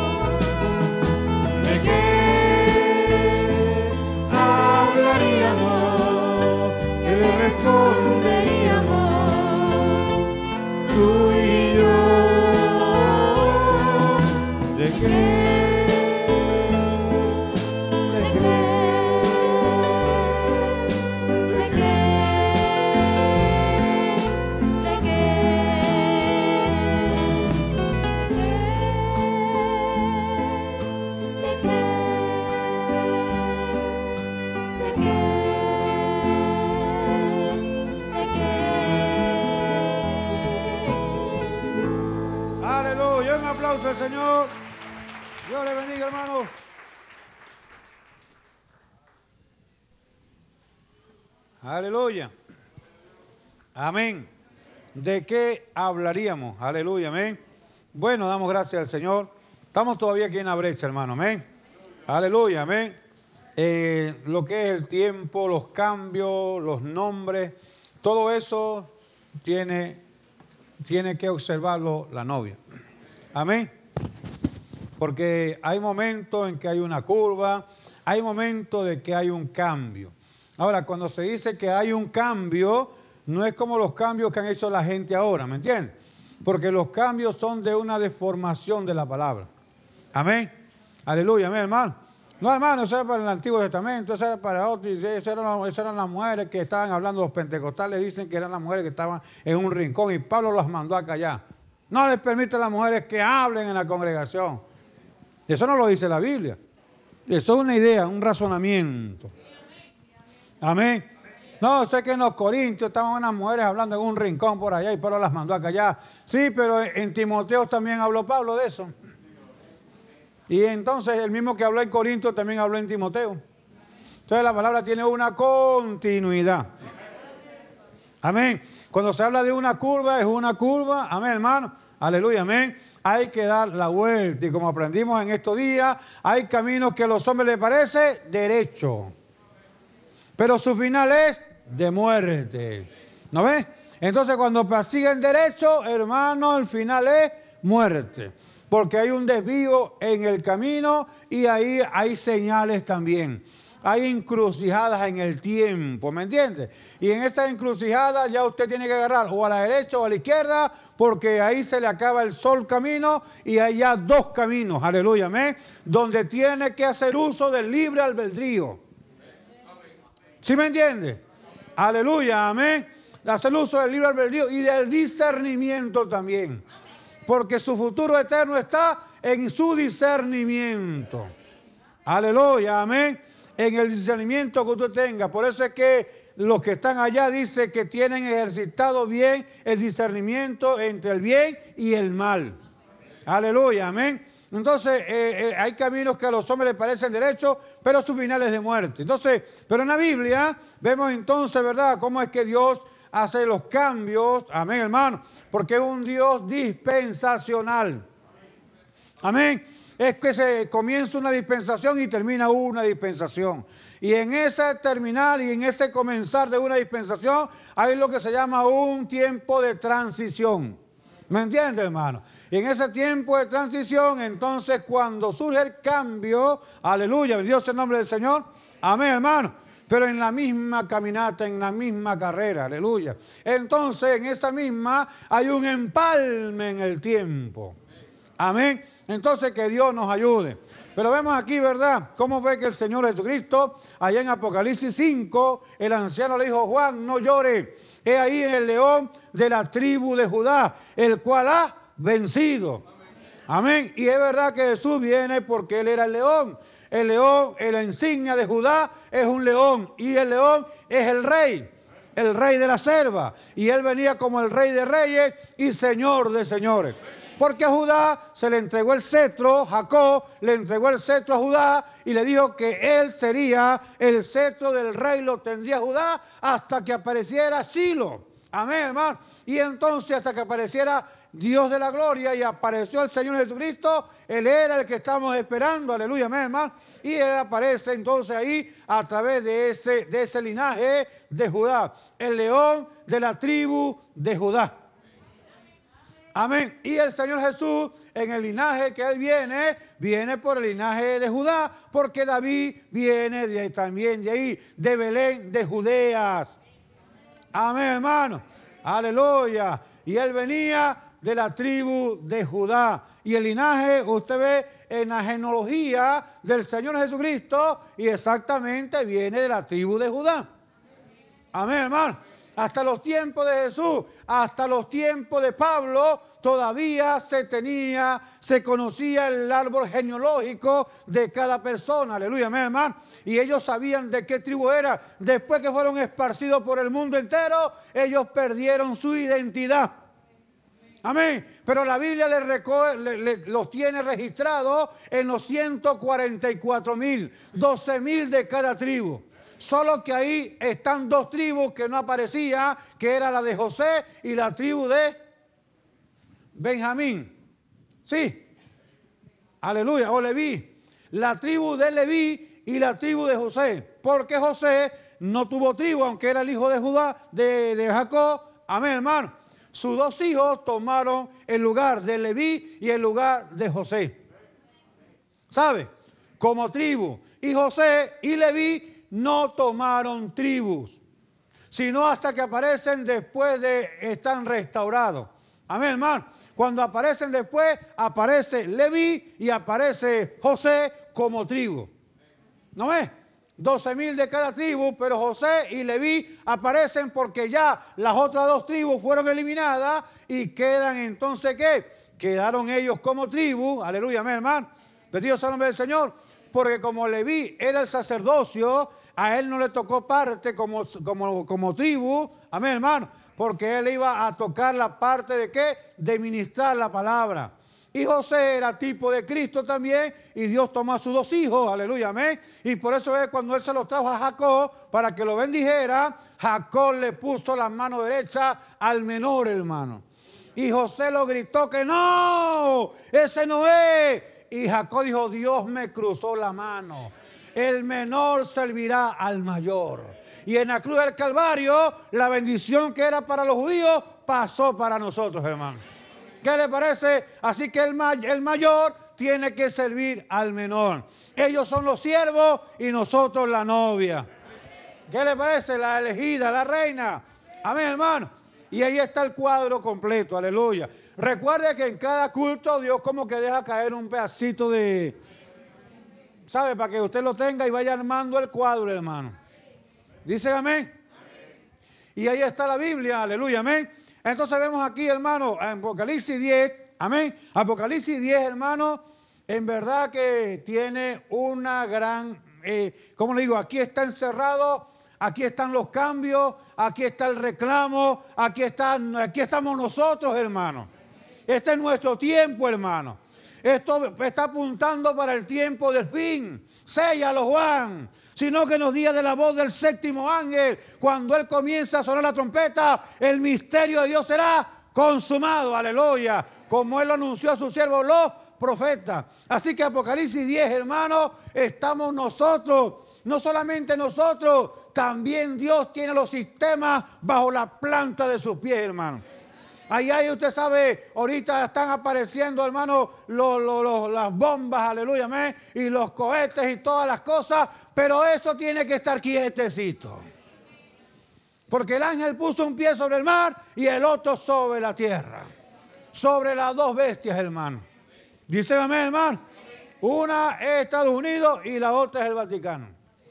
¿de qué hablaríamos? ¿Qué le responderíamos tú y yo? ¿De qué? Aleluya. Un aplauso al Señor. Dios le bendiga, hermano. Aleluya. Amén. ¿De qué hablaríamos? Aleluya, amén. Bueno, damos gracias al Señor. Estamos todavía aquí en la brecha, hermano, amén. Aleluya, amén. Eh, lo que es el tiempo, los cambios, los nombres, todo eso tiene, tiene que observarlo la novia. Amén. Porque hay momentos en que hay una curva, hay momentos de que hay un cambio. Ahora, cuando se dice que hay un cambio, no es como los cambios que han hecho la gente ahora, ¿me entiendes? Porque los cambios son de una deformación de la palabra. Amén. Aleluya, amén, hermano. No, hermano, eso era para el Antiguo Testamento, eso era para otro, eso eran, eso eran las mujeres que estaban hablando, los pentecostales dicen que eran las mujeres que estaban en un rincón y Pablo las mandó a callar. No les permite a las mujeres que hablen en la congregación. Eso no lo dice la Biblia. Eso es una idea, un razonamiento. Amén. No, sé que en los Corintios estaban unas mujeres hablando en un rincón por allá y Pablo las mandó a callar. Sí, pero en Timoteo también habló Pablo de eso. Y entonces el mismo que habló en Corinto también habló en Timoteo. Entonces la palabra tiene una continuidad. Amén. Cuando se habla de una curva, es una curva. Amén, hermano. Aleluya, amén. Hay que dar la vuelta. Y como aprendimos en estos días, hay caminos que a los hombres les parece derecho. Pero su final es de muerte. ¿No ves? Entonces cuando persiguen derecho, hermano, el final es muerte. Porque hay un desvío en el camino y ahí hay señales también. Hay encrucijadas en el tiempo, ¿me entiende? Y en esta encrucijada ya usted tiene que agarrar o a la derecha o a la izquierda, porque ahí se le acaba el sol camino y hay ya dos caminos, aleluya, amén, donde tiene que hacer uso del libre albedrío. ¿Sí me entiende? Aleluya, amén. Hacer uso del libre albedrío y del discernimiento también. Porque su futuro eterno está en su discernimiento. Aleluya, amén. En el discernimiento que usted tenga. Por eso es que los que están allá dicen que tienen ejercitado bien el discernimiento entre el bien y el mal. Aleluya, amén. Entonces, eh, eh, hay caminos que a los hombres les parecen derechos, pero su final es de muerte. Entonces, pero en la Biblia vemos entonces, ¿verdad?, cómo es que Dios hace los cambios, amén, hermano, porque es un Dios dispensacional. Amén. Es que se comienza una dispensación y termina una dispensación. Y en ese terminar y en ese comenzar de una dispensación hay lo que se llama un tiempo de transición. ¿Me entiende, hermano? Y en ese tiempo de transición, entonces cuando surge el cambio, aleluya, bendito sea el nombre del Señor, amén, hermano. Pero en la misma caminata, en la misma carrera, aleluya. Entonces, en esa misma hay un empalme en el tiempo. Amén. Entonces, que Dios nos ayude. Pero vemos aquí, ¿verdad?, cómo fue que el Señor Jesucristo, allá en Apocalipsis cinco, el anciano le dijo, Juan, no llore. He ahí el león de la tribu de Judá, el cual ha vencido. Amén. Y es verdad que Jesús viene porque Él era el león. El león, la insignia de Judá es un león y el león es el rey, el rey de la selva. Y Él venía como el rey de reyes y señor de señores. Porque a Judá se le entregó el cetro, Jacob le entregó el cetro a Judá y le dijo que él sería el cetro del rey, lo tendría Judá hasta que apareciera Silo. Amén, hermano. Y entonces hasta que apareciera Dios de la gloria y apareció el Señor Jesucristo, Él era el que estamos esperando, aleluya, amén, hermano. Y Él aparece entonces ahí a través de ese, de ese linaje de Judá, el león de la tribu de Judá. Amén. Y el Señor Jesús, en el linaje que Él viene, viene por el linaje de Judá, porque David viene de, también de ahí, de Belén, de Judeas. Amén, hermano. Aleluya. Y Él venía de la tribu de Judá. Y el linaje, usted ve en la genealogía del Señor Jesucristo, y exactamente viene de la tribu de Judá. Amén, hermano. Hasta los tiempos de Jesús, hasta los tiempos de Pablo, todavía se tenía, se conocía el árbol genealógico de cada persona. Aleluya, amén, hermano. Y ellos sabían de qué tribu era. Después que fueron esparcidos por el mundo entero, ellos perdieron su identidad. Amén. Pero la Biblia le reco- le- le- los tiene registrados en los ciento cuarenta y cuatro mil, doce mil de cada tribu. Solo que ahí están dos tribus que no aparecían, que era la de José y la tribu de Benjamín. Sí. Aleluya. O Leví. La tribu de Leví y la tribu de José. Porque José no tuvo tribu, aunque era el hijo de Judá, de, de Jacob. Amén, hermano. Sus dos hijos tomaron el lugar de Leví y el lugar de José. ¿Sabe? Como tribu. Y José y Leví no tomaron tribus, sino hasta que aparecen después de están restaurados. Amén, hermano. Cuando aparecen después, aparece Leví y aparece José como tribu. ¿No ves? doce mil de cada tribu, pero José y Leví aparecen porque ya las otras dos tribus fueron eliminadas y quedan entonces, ¿qué? Quedaron ellos como tribu, aleluya, amén, hermano. Bendito sea el nombre del Señor, porque como Leví era el sacerdocio, a él no le tocó parte como, como, como tribu, amén, hermano, porque él iba a tocar la parte de ¿qué? De ministrar la palabra. Y José era tipo de Cristo también, y Dios tomó a sus dos hijos, aleluya, amén. Y por eso es cuando él se los trajo a Jacob para que lo bendijera, Jacob le puso la mano derecha al menor, hermano. Y José lo gritó que no, ese no es. Y Jacob dijo, Dios me cruzó la mano. El menor servirá al mayor. Y en la cruz del Calvario, la bendición que era para los judíos pasó para nosotros, hermano. ¿Qué le parece? Así que el, may el mayor tiene que servir al menor. Ellos son los siervos y nosotros la novia. ¿Qué le parece? La elegida, la reina. Amén, hermano. Y ahí está el cuadro completo, aleluya. Recuerde que en cada culto Dios como que deja caer un pedacito de... ¿Sabe? Para que usted lo tenga y vaya armando el cuadro, hermano. ¿Dice amén? Amén. Y ahí está la Biblia, aleluya, amén. Entonces vemos aquí, hermano, en Apocalipsis diez, amén. Apocalipsis diez, hermano, en verdad que tiene una gran, eh, ¿cómo le digo? Aquí está encerrado, aquí están los cambios, aquí está el reclamo, aquí, están, aquí estamos nosotros, hermano. Este es nuestro tiempo, hermano. Esto está apuntando para el tiempo del fin. Séllalo, Juan. Sino que nos diga de la voz del séptimo ángel, cuando él comienza a sonar la trompeta, el misterio de Dios será consumado, aleluya, como él lo anunció a sus siervos los profetas. Así que Apocalipsis diez, hermanos, estamos nosotros, no solamente nosotros, también Dios tiene los sistemas bajo la planta de sus pies, hermano. Allá usted sabe, ahorita están apareciendo, hermano, los, los, los, las bombas, aleluya, amén, y los cohetes y todas las cosas, pero eso tiene que estar quietecito. Porque el ángel puso un pie sobre el mar y el otro sobre la tierra. Sobre las dos bestias, hermano. Dice amén, hermano. Una es Estados Unidos y la otra es el Vaticano.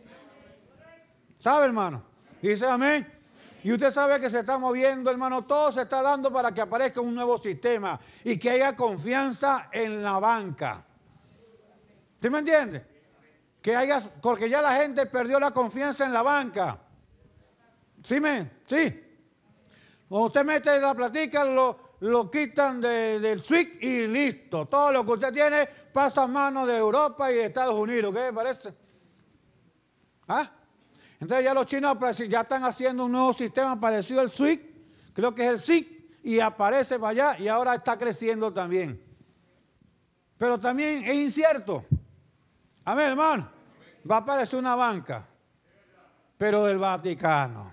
¿Sabe, hermano? Dice amén. Y usted sabe que se está moviendo, hermano, todo se está dando para que aparezca un nuevo sistema y que haya confianza en la banca. ¿Sí me entiende? Que haya, porque ya la gente perdió la confianza en la banca. ¿Sí, me? Sí. Cuando usted mete la platica, lo, lo quitan de, del SWIFT y listo. Todo lo que usted tiene pasa a manos de Europa y de Estados Unidos. ¿Qué le parece? ¿Ah? Entonces ya los chinos ya están haciendo un nuevo sistema parecido al SWIFT, creo que es el S I C, y aparece para allá y ahora está creciendo también. Pero también es incierto. Amén, hermano. Va a aparecer una banca, pero del Vaticano.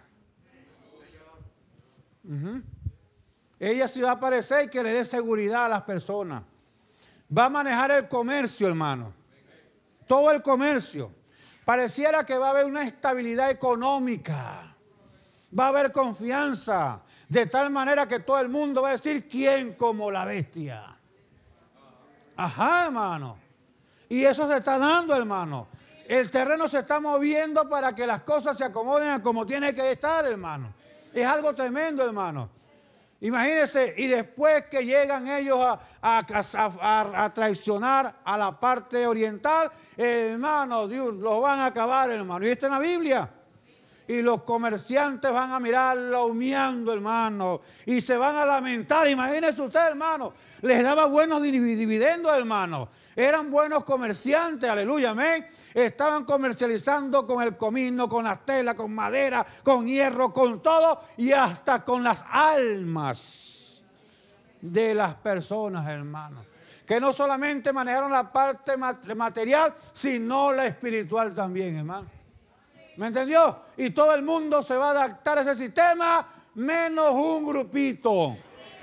Uh-huh. Ella sí va a aparecer y que le dé seguridad a las personas. Va a manejar el comercio, hermano. Todo el comercio. Pareciera que va a haber una estabilidad económica, va a haber confianza, de tal manera que todo el mundo va a decir, ¿quién como la bestia? Ajá, hermano. Y eso se está dando, hermano. El terreno se está moviendo para que las cosas se acomoden a como tiene que estar, hermano. Es algo tremendo, hermano. Imagínense, y después que llegan ellos a, a, a, a traicionar a la parte oriental, hermano, Dios, los van a acabar, hermano. Y está en la Biblia. y los comerciantes van a mirarla humeando, hermano, y se van a lamentar. Imagínense usted, hermano, les daba buenos dividendos, hermano. Eran buenos comerciantes, aleluya, amén. Estaban comercializando con el comino, con las telas, con madera, con hierro, con todo y hasta con las almas de las personas, hermano. Que no solamente manejaron la parte material, sino la espiritual también, hermano. ¿Me entendió? Y todo el mundo se va a adaptar a ese sistema, menos un grupito.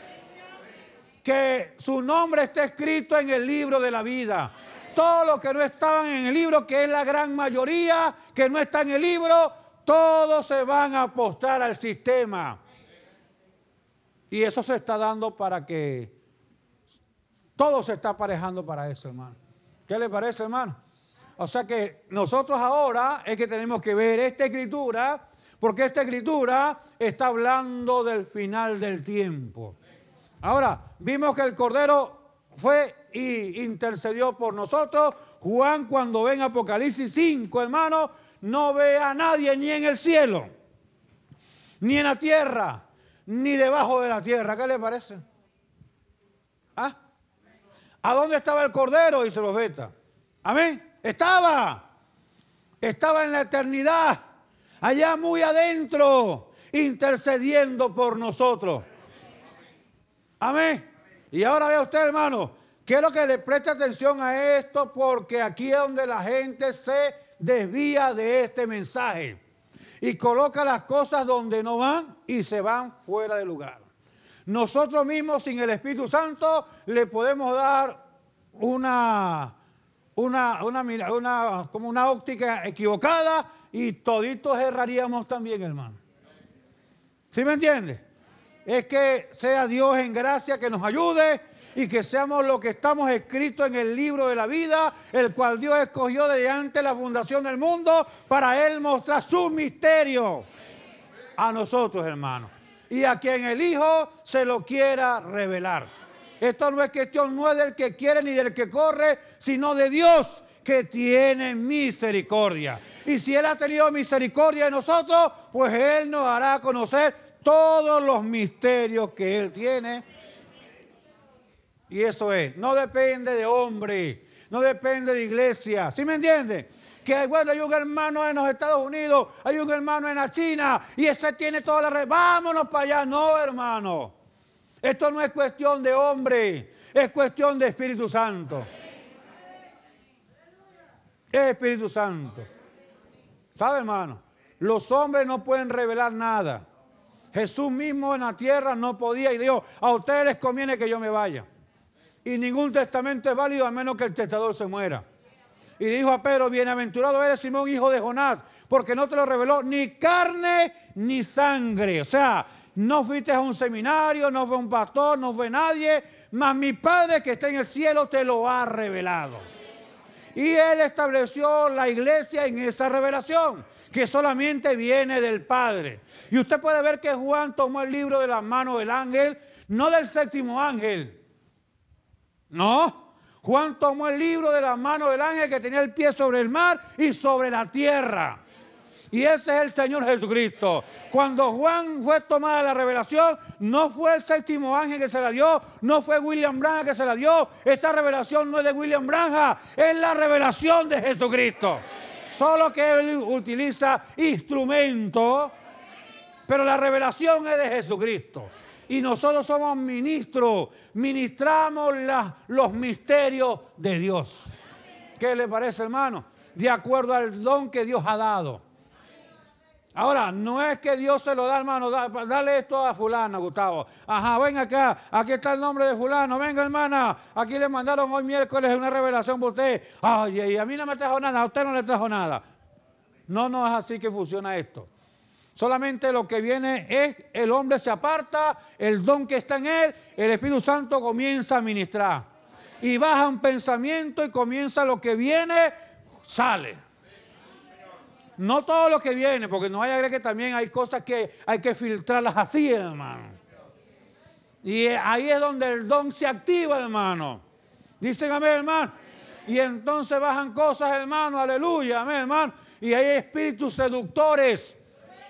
Que su nombre esté escrito en el libro de la vida. Todos los que no estaban en el libro, que es la gran mayoría, que no está en el libro, todos se van a apostar al sistema. Y eso se está dando para que todo se está aparejando para eso, hermano. ¿Qué le parece, hermano? O sea que nosotros ahora es que tenemos que ver esta escritura, porque esta escritura está hablando del final del tiempo. Ahora, vimos que el Cordero fue y intercedió por nosotros. Juan, cuando ve en Apocalipsis cinco, hermano, no ve a nadie ni en el cielo, ni en la tierra, ni debajo de la tierra. ¿Qué le parece? ¿Ah? ¿A dónde estaba el Cordero? Dice los profetas. Amén. Estaba. Estaba en la eternidad, allá muy adentro, intercediendo por nosotros. Amén. Y ahora vea usted, hermano, quiero que le preste atención a esto, porque aquí es donde la gente se desvía de este mensaje y coloca las cosas donde no van y se van fuera de lugar. Nosotros mismos, sin el Espíritu Santo, le podemos dar una, una, una, una, como una óptica equivocada y toditos erraríamos también, hermano. ¿Sí me entiende? Es que sea Dios en gracia que nos ayude y que seamos lo que estamos escritos en el libro de la vida, el cual Dios escogió desde antes de la fundación del mundo para Él mostrar su misterio a nosotros, hermanos. Y a quien el Hijo se lo quiera revelar. Esto no es cuestión, no es del que quiere ni del que corre, sino de Dios que tiene misericordia. Y si Él ha tenido misericordia de nosotros, pues Él nos hará conocer todos los misterios que Él tiene. Y eso es, no depende de hombre, no depende de iglesia. ¿Sí me entiende? Que bueno, hay un hermano en los Estados Unidos, hay un hermano en la China y ese tiene toda la red. Vámonos para allá. No, hermano. Esto no es cuestión de hombre, es cuestión de Espíritu Santo. Espíritu Santo. ¿Sabe, hermano? Los hombres no pueden revelar nada. Jesús mismo en la tierra no podía y dijo, a ustedes les conviene que yo me vaya. Y ningún testamento es válido a menos que el testador se muera. Y dijo a Pedro, bienaventurado eres Simón, hijo de Jonás, porque no te lo reveló ni carne ni sangre. O sea, no fuiste a un seminario, no fue un pastor, no fue nadie, mas mi Padre que está en el cielo te lo ha revelado. Y Él estableció la iglesia en esa revelación, que solamente viene del Padre. Y usted puede ver que Juan tomó el libro de la mano del ángel, no del séptimo ángel. No, Juan tomó el libro de la mano del ángel que tenía el pie sobre el mar y sobre la tierra. Y ese es el Señor Jesucristo. Cuando Juan fue tomada la revelación, no fue el séptimo ángel que se la dio, no fue William Branham que se la dio. Esta revelación no es de William Branham, es la revelación de Jesucristo. Solo que Él utiliza instrumentos, pero la revelación es de Jesucristo. Y nosotros somos ministros, ministramos la, los misterios de Dios. ¿Qué le parece, hermano? De acuerdo al don que Dios ha dado. Ahora, no es que Dios se lo da, hermano, da, dale esto a fulano, Gustavo. Ajá, ven acá, aquí está el nombre de fulano, venga, hermana, aquí le mandaron hoy miércoles una revelación por usted. Ay, y a mí no me trajo nada, a usted no le trajo nada. No, no es así que funciona esto. Solamente lo que viene es, el hombre se aparta, el don que está en él, el Espíritu Santo comienza a ministrar. Y baja un pensamiento y comienza lo que viene, sale. No todo lo que viene, porque no vaya a creer que también hay cosas que hay que filtrarlas así, hermano. Y ahí es donde el don se activa, hermano. Dicen amén, hermano. Y entonces bajan cosas, hermano, aleluya, amén, hermano. Y hay espíritus seductores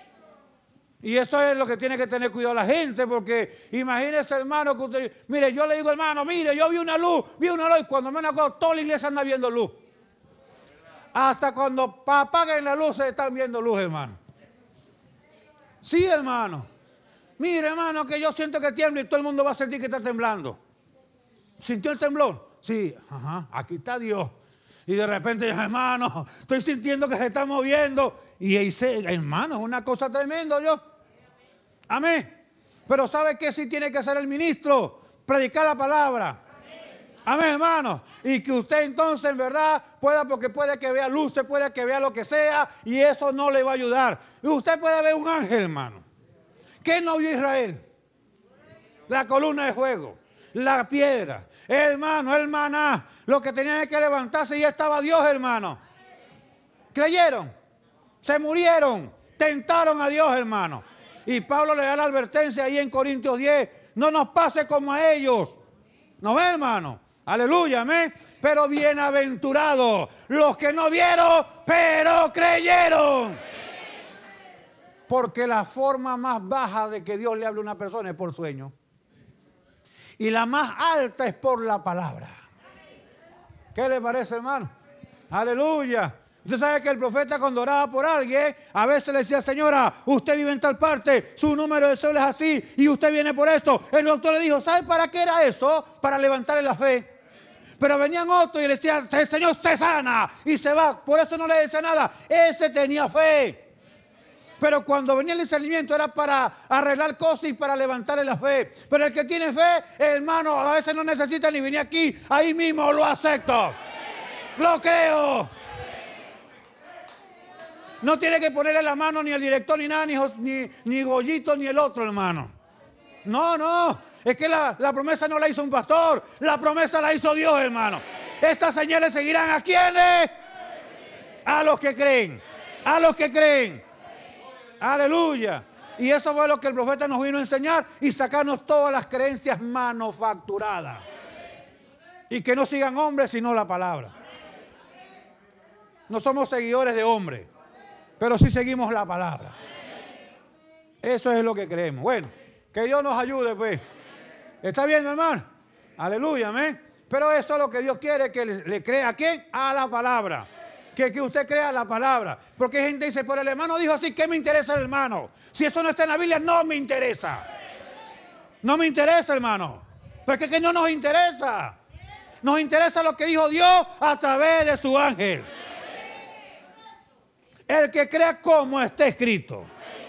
Y eso es lo que tiene que tener cuidado la gente, porque imagínese, hermano, que usted, mire, yo le digo, hermano, mire, yo vi una luz, vi una luz, y cuando me acuerdo, toda la iglesia anda viendo luz. Hasta cuando apaguen la luz, se están viendo luz, hermano. Sí, hermano. Mire, hermano, que yo siento que tiembla y todo el mundo va a sentir que está temblando. ¿Sintió el temblor? Sí, ajá, aquí está Dios. Y de repente, hermano, estoy sintiendo que se está moviendo. Y dice, hermano, es una cosa tremenda, yo. Amén. Pero ¿sabe qué sí tiene que hacer el ministro? Predicar la palabra. Amén, hermano. Y que usted entonces en verdad pueda, porque puede que vea luces, puede que vea lo que sea, y eso no le va a ayudar. Y usted puede ver un ángel, hermano. ¿Qué no vio Israel? La columna de fuego, la piedra, hermano, el maná, lo que tenía que levantarse y ya estaba Dios, hermano. ¿Creyeron? Se murieron, tentaron a Dios, hermano. Y Pablo le da la advertencia ahí en Corintios diez, no nos pase como a ellos. ¿No ve, hermano? Aleluya, amén. Pero bienaventurados los que no vieron, pero creyeron. Porque la forma más baja de que Dios le hable a una persona es por sueño. Y la más alta es por la palabra. ¿Qué le parece, hermano? Aleluya. Usted sabe que el profeta cuando oraba por alguien, a veces le decía, señora, usted vive en tal parte, su número de cédula es así, y usted viene por esto. El doctor le dijo, ¿sabe para qué era eso? Para levantarle la fe. Pero venían otros y le decían, el Señor se sana, y se va. Por eso no le decía nada. Ese tenía fe. Pero cuando venía el discernimiento era para arreglar cosas y para levantarle la fe. Pero el que tiene fe, hermano, a veces no necesita ni venir aquí, ahí mismo lo acepto. Lo creo. No tiene que ponerle la mano ni el director, ni nada, ni, ni, ni Goyito, ni el otro, hermano. No, no. Es que la, la promesa no la hizo un pastor. La promesa la hizo Dios, hermano. Estas señales seguirán a quienes. A los que creen. A los que creen. Aleluya. Y eso fue lo que el profeta nos vino a enseñar y sacarnos todas las creencias manufacturadas. Y que no sigan hombres, sino la palabra. No somos seguidores de hombres, pero sí seguimos la palabra. Eso es lo que creemos. Bueno, que Dios nos ayude, pues. ¿Está bien, hermano? Aleluya, amén. Pero eso es lo que Dios quiere, que le, le crea ¿a quién? A la palabra. Que, que usted crea la palabra. Porque gente dice, pero el hermano dijo así, ¿qué me interesa el hermano? Si eso no está en la Biblia, no me interesa. No me interesa, hermano. Porque es que no nos interesa. Nos interesa lo que dijo Dios a través de su ángel. El que crea como está escrito.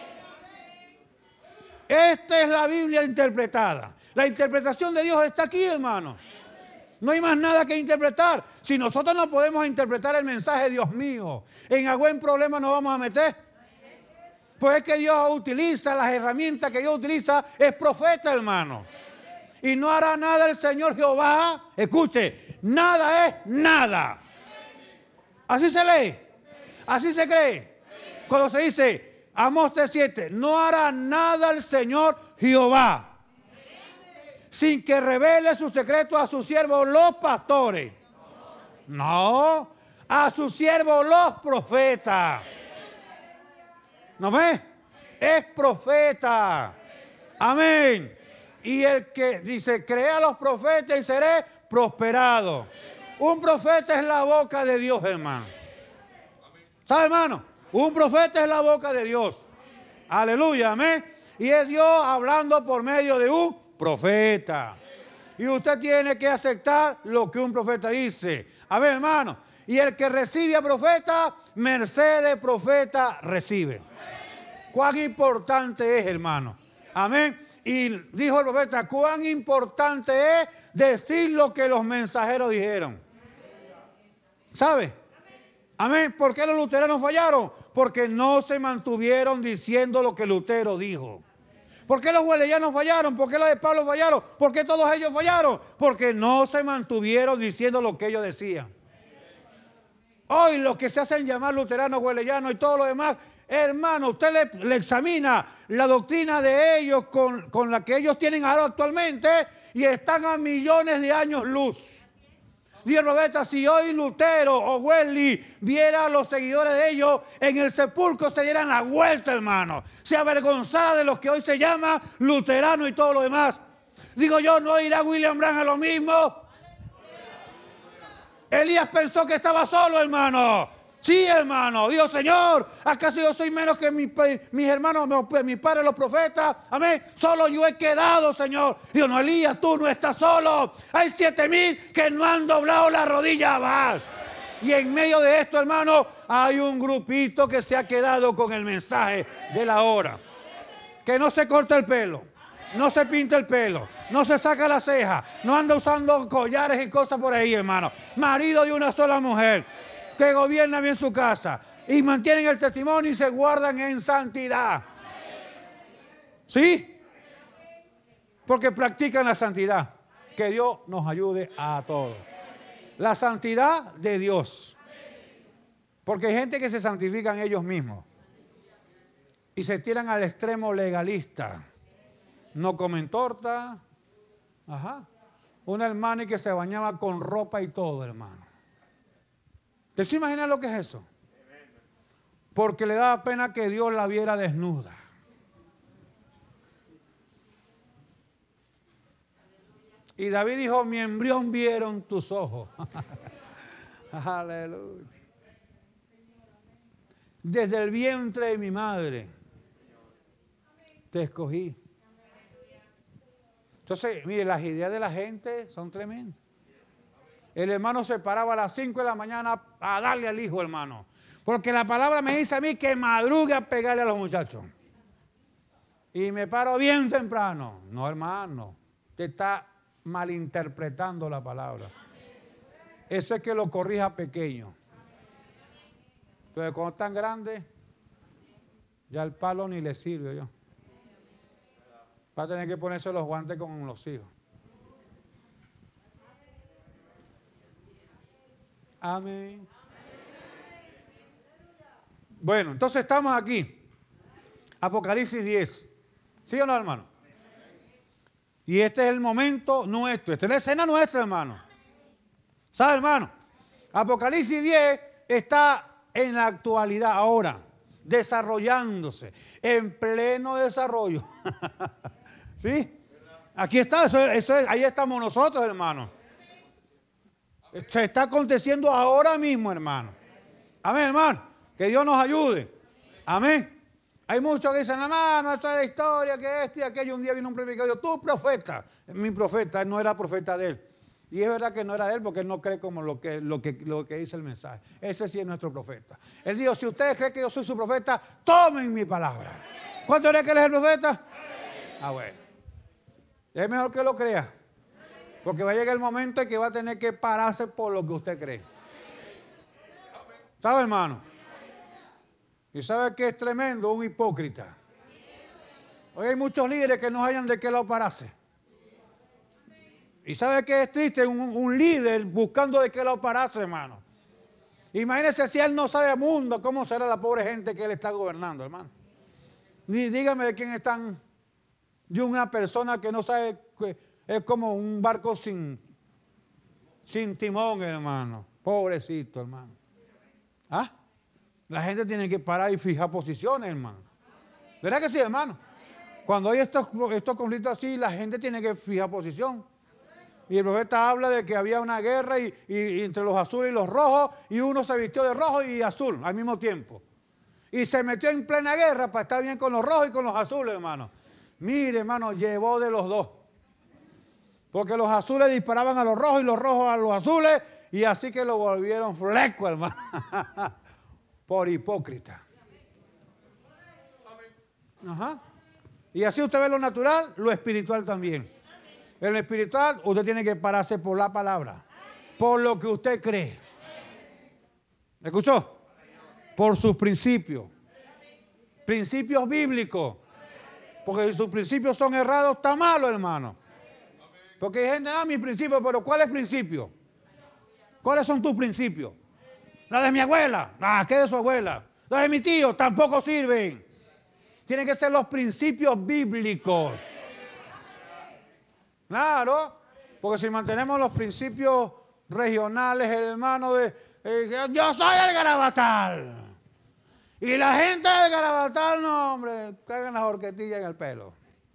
Esta es la Biblia interpretada. La interpretación de Dios está aquí, hermano. No hay más nada que interpretar. Si nosotros no podemos interpretar el mensaje de Dios mío, ¿en algún problema nos vamos a meter? Pues es que Dios utiliza las herramientas que Dios utiliza, es profeta, hermano. Y no hará nada el Señor Jehová. Escuche, nada es nada. Así se lee, así se cree. Cuando se dice, Amós tres siete, no hará nada el Señor Jehová sin que revele su secreto a sus siervos los pastores. No, a sus siervos los profetas. ¿No ves? Es profeta. Amén. Y el que dice, crea a los profetas y seré prosperado. Un profeta es la boca de Dios, hermano. ¿Sabe, hermano? Un profeta es la boca de Dios. Aleluya, amén. Y es Dios hablando por medio de un profeta. Y usted tiene que aceptar lo que un profeta dice. A ver, hermano. Y el que recibe a profeta, merced de profeta recibe. Cuán importante es, hermano. Amén. Y dijo el profeta, cuán importante es decir lo que los mensajeros dijeron. ¿Sabe? Amén. ¿Por qué los luteranos fallaron? Porque no se mantuvieron diciendo lo que Lutero dijo. ¿Por qué los wesleyanos fallaron? ¿Por qué los de Pablo fallaron? ¿Por qué todos ellos fallaron? Porque no se mantuvieron diciendo lo que ellos decían. Hoy los que se hacen llamar luteranos, wesleyanos y todo lo demás, hermano, usted le, le examina la doctrina de ellos con, con la que ellos tienen ahora actualmente y están a millones de años luz. Dijo el profeta, si hoy Lutero o Wesley viera a los seguidores de ellos en el sepulcro, se dieran la vuelta, hermano. Se avergonzara de los que hoy se llama luterano y todo lo demás. Digo yo, ¿no irá William Branham a lo mismo? Elías pensó que estaba solo, hermano. Sí, hermano. Dijo, Señor, ¿acaso yo soy menos que mi, mis hermanos, mis padres, los profetas? Amén. Solo yo he quedado, Señor. Dijo, no, Elías, tú no estás solo. Hay siete mil que no han doblado la rodilla a Baal. Y en medio de esto, hermano, hay un grupito que se ha quedado con el mensaje de la hora. Que no se corta el pelo. No se pinta el pelo, no se saca la ceja, no anda usando collares y cosas por ahí, hermano. Marido de una sola mujer, que gobierna bien su casa y mantienen el testimonio y se guardan en santidad. ¿Sí? Porque practican la santidad. Que Dios nos ayude a todos. La santidad de Dios. Porque hay gente que se santifican ellos mismos y se tiran al extremo legalista. No comen torta. Ajá. Una hermana que se bañaba con ropa y todo, hermano. ¿Te se imaginas lo que es eso? Porque le daba pena que Dios la viera desnuda. Y David dijo, mi embrión vieron tus ojos. Aleluya. Desde el vientre de mi madre te escogí. Entonces, mire, las ideas de la gente son tremendas. El hermano se paraba a las cinco de la mañana a darle al hijo, hermano. Porque la palabra me dice a mí que madrugue a pegarle a los muchachos. Y me paro bien temprano. No, hermano, te está malinterpretando la palabra. Eso es que lo corrija pequeño. Entonces, cuando están grandes, ya el palo ni le sirve yo. Va a tener que ponerse los guantes con los hijos. Amén. Bueno, entonces estamos aquí. Apocalipsis diez. ¿Sí o no, hermano? Y este es el momento nuestro. Esta es la escena nuestra, hermano. ¿Sabe, hermano? Apocalipsis diez está en la actualidad ahora, desarrollándose, en pleno desarrollo. ¿Sí? Aquí está, eso, eso es, ahí estamos nosotros, hermano. Se está aconteciendo ahora mismo, hermano. Amén, hermano. Que Dios nos ayude. Amén. Hay muchos que dicen, hermano, esta es la historia, que este y aquello. Un día vino un predicador, tú profeta. Mi profeta, él no era profeta de él. Y es verdad que no era de él porque él no cree como lo que, lo que, lo que dice el mensaje. Ese sí es nuestro profeta. Él dijo, si ustedes creen que yo soy su profeta, tomen mi palabra. ¿Cuánto creen que él es el profeta? Ah, bueno. Es mejor que lo crea. Porque va a llegar el momento en que va a tener que pararse por lo que usted cree. ¿Sabe, hermano? ¿Y sabe qué es tremendo? Un hipócrita. Hoy hay muchos líderes que no hayan de qué lado pararse. ¿Y sabe qué es triste? Un, un líder buscando de qué lado pararse, hermano. Imagínese si él no sabe el mundo, ¿cómo será la pobre gente que él está gobernando, hermano? Ni dígame de quién están. Yo una persona que no sabe, que es como un barco sin, sin timón, hermano. Pobrecito, hermano. ¿Ah? La gente tiene que parar y fijar posiciones, hermano. ¿Verdad que sí, hermano? Cuando hay estos, estos conflictos así, la gente tiene que fijar posición. Y el profeta habla de que había una guerra y, y, y entre los azules y los rojos, y uno se vistió de rojo y azul al mismo tiempo. Y se metió en plena guerra para estar bien con los rojos y con los azules, hermano. Mire, hermano, llevó de los dos. Porque los azules disparaban a los rojos y los rojos a los azules, y así que lo volvieron fleco, hermano. Por hipócrita. Ajá. Y así usted ve lo natural, lo espiritual también. En lo espiritual, usted tiene que pararse por la palabra, por lo que usted cree. ¿Me escuchó? Por sus principios. Principios bíblicos. Porque si sus principios son errados, está malo, hermano. Porque hay gente, ah, mis principios, pero ¿cuál es el principio? ¿Cuáles son tus principios? La de mi abuela. Ah, ¿qué de su abuela? La de mi tío, tampoco sirven. Tienen que ser los principios bíblicos. Claro, porque si mantenemos los principios regionales, hermano, de eh, yo soy el Garabatal. Y la gente del Garabatal, no, hombre, cagan las horquetillas en el pelo.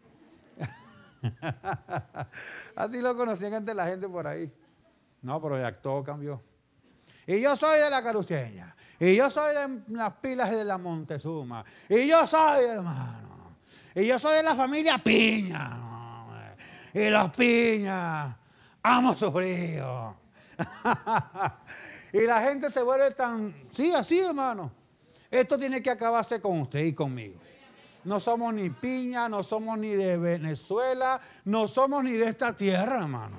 Así lo conocían antes la gente por ahí. No, pero ya todo cambió. Y yo soy de la Caruceña. Y yo soy de las pilas de la Montezuma. Y yo soy, hermano. Y yo soy de la familia Piña. No, y los Piñas, amo su frío. Y la gente se vuelve tan, sí, así, hermano. Esto tiene que acabarse con usted y conmigo. No somos ni Piña, no somos ni de Venezuela, no somos ni de esta tierra, hermano.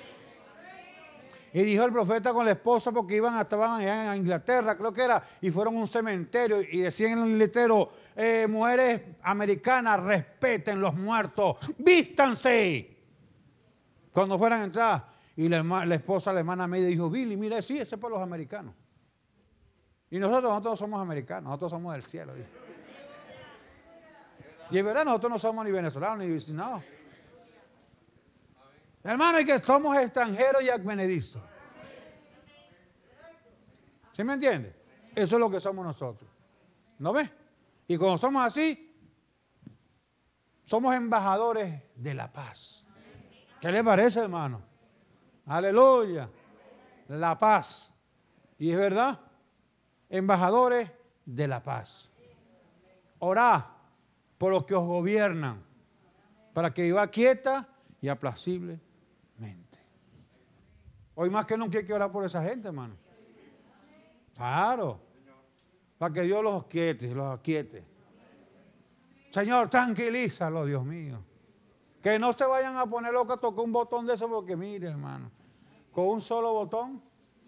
Y dijo el profeta con la esposa porque iban, estaban allá en Inglaterra, creo que era, y fueron a un cementerio y decían en el letrero, eh, mujeres americanas, respeten los muertos, vístanse. Cuando fueran a entrar, y la, la esposa, la hermana media, dijo, Billy, mira, sí, ese es por los americanos. Y nosotros, nosotros somos americanos, nosotros somos del cielo. Dijo. Y es verdad, nosotros no somos ni venezolanos ni vecinados. Hermano, y que somos extranjeros y advenedizos. ¿Sí me entiende? Eso es lo que somos nosotros. ¿No ves? Y cuando somos así, somos embajadores de la paz. ¿Qué le parece, hermano? Aleluya. La paz. Y es verdad, embajadores de la paz. Orad por los que os gobiernan, para que viva quieta y apacible. Hoy más que nunca hay que orar por esa gente, hermano. Claro. Para que Dios los quiete, los aquiete. Señor, tranquilízalo, Dios mío. Que no se vayan a poner locos a tocar un botón de eso porque mire, hermano. Con un solo botón.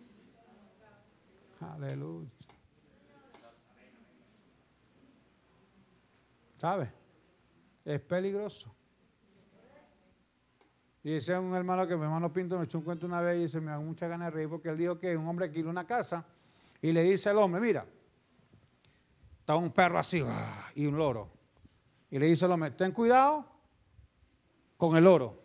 Aleluya. ¿Sabe? Es peligroso. Y decía un hermano que mi hermano Pinto me echó un cuento una vez y dice, me da mucha ganas de reír porque él dijo que un hombre alquiló una casa y le dice al hombre, mira, está un perro así y un loro. Y le dice al hombre, ten cuidado con el loro.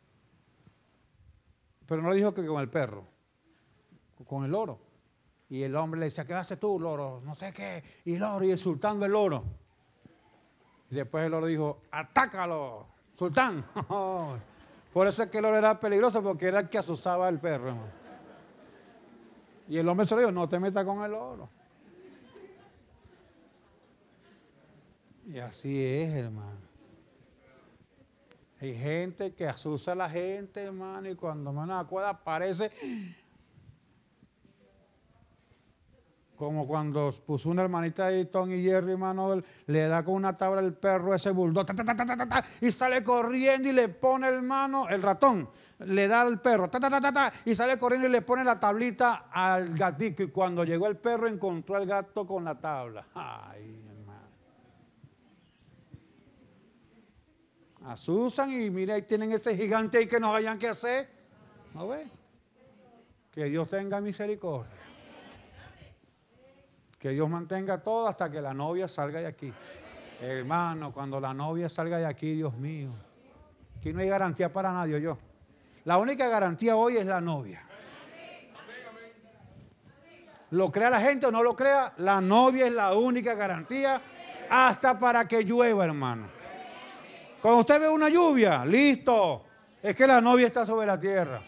Pero no le dijo que con el perro, con el loro. Y el hombre le dice, ¿qué haces tú, loro? No sé qué. Y el loro, y insultando el loro. Y después el loro dijo, atácalo, sultán. Por eso es que el loro era peligroso, porque era el que asusaba al perro, hermano. Y el hombre se le dijo, no te metas con el loro. Y así es, hermano. Hay gente que asusta a la gente, hermano, y cuando menos acuerda aparece como cuando puso una hermanita de Tom y Jerry, hermano, le da con una tabla el perro ese bulldog, ta, ta, ta, ta, ta, ta, y sale corriendo y le pone, hermano, el ratón, le da al perro, ta, ta, ta, ta, ta, y sale corriendo y le pone la tablita al gatito. Y cuando llegó el perro encontró al gato con la tabla. Ay, hermano. Asustan y mira, ahí tienen ese gigante ahí que no hayan que hacer. ¿No ves? Que Dios tenga misericordia. Que Dios mantenga todo hasta que la novia salga de aquí. Hermano, cuando la novia salga de aquí, Dios mío. Aquí no hay garantía para nadie, yo. La única garantía hoy es la novia. Lo crea la gente o no lo crea, la novia es la única garantía hasta para que llueva, hermano. Cuando usted ve una lluvia, listo. Es que la novia está sobre la tierra.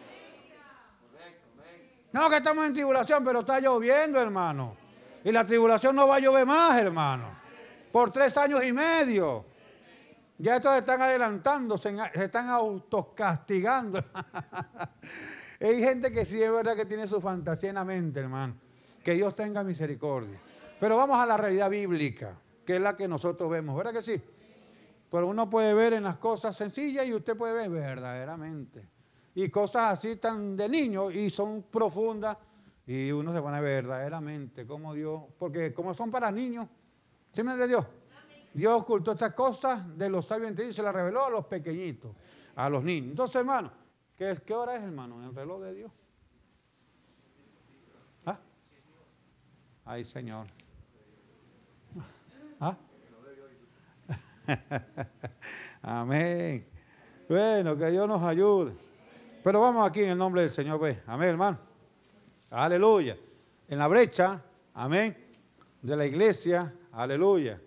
No, que estamos en tribulación, pero está lloviendo, hermano. Y la tribulación no va a llover más, hermano. Por tres años y medio. Ya estos están adelantando, se, se están autocastigando. Hay gente que sí es verdad que tiene su fantasía en la mente, hermano. Que Dios tenga misericordia. Pero vamos a la realidad bíblica, que es la que nosotros vemos, ¿verdad que sí? Pero uno puede ver en las cosas sencillas y usted puede ver verdaderamente. Y cosas así tan de niño y son profundas. Y uno se pone verdaderamente como Dios, porque como son para niños, ¿sí me entiende Dios? Dios ocultó estas cosas de los sabios entendidos y se las reveló a los pequeñitos, a los niños. Entonces, hermano, ¿qué, qué hora es, hermano? El reloj de Dios. ¿Ah? Ay, Señor. ¿Ah? Amén. Bueno, que Dios nos ayude. Pero vamos aquí en el nombre del Señor, pues. Amén, hermano. Aleluya. En la brecha, amén, de la iglesia, aleluya.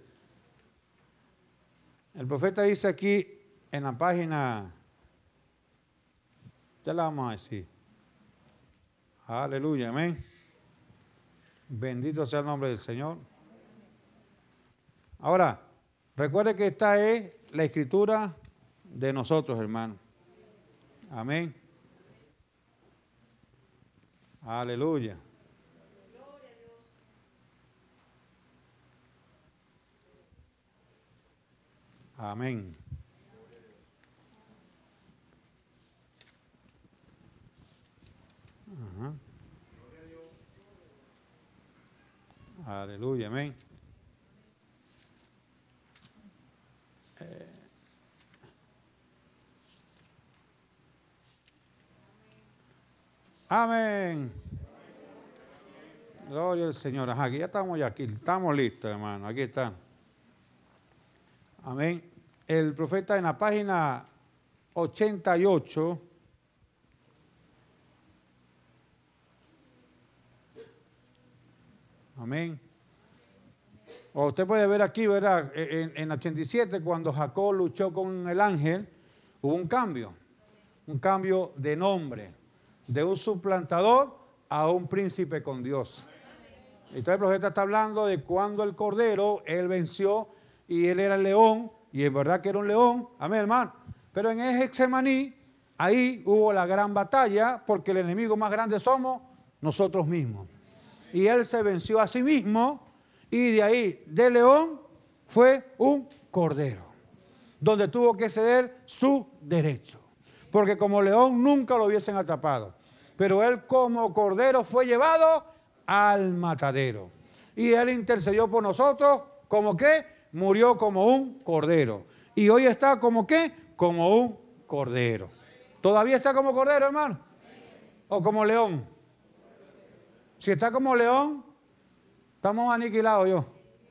El profeta dice aquí en la página, ya la vamos a decir. Aleluya, amén. Bendito sea el nombre del Señor. Ahora, recuerde que esta es la escritura de nosotros, hermano. Amén. Aleluya. Amén. Ajá. Aleluya, amén. Eh. Amén. Gloria al Señor. Ajá, aquí ya estamos ya aquí, estamos listos, hermano. Aquí están. Amén. El profeta en la página ochenta y ocho. Amén. O usted puede ver aquí, ¿verdad? En, en ochenta y siete, cuando Jacob luchó con el ángel, hubo un cambio. Un cambio de nombre. De un suplantador a un príncipe con Dios. Entonces el profeta está hablando de cuando el cordero, él venció y él era el león, y es verdad que era un león, amén, hermano. Pero en el Getsemaní, ahí hubo la gran batalla, porque el enemigo más grande somos nosotros mismos. Y él se venció a sí mismo, y de ahí, de león, fue un cordero, donde tuvo que ceder su derecho. Porque como león nunca lo hubiesen atrapado. Pero él como cordero fue llevado al matadero. Y él intercedió por nosotros, ¿como qué? Murió como un cordero. Y hoy está como qué? Como un cordero. ¿Todavía está como cordero, hermano? ¿O como león? Si está como león, estamos aniquilados yo.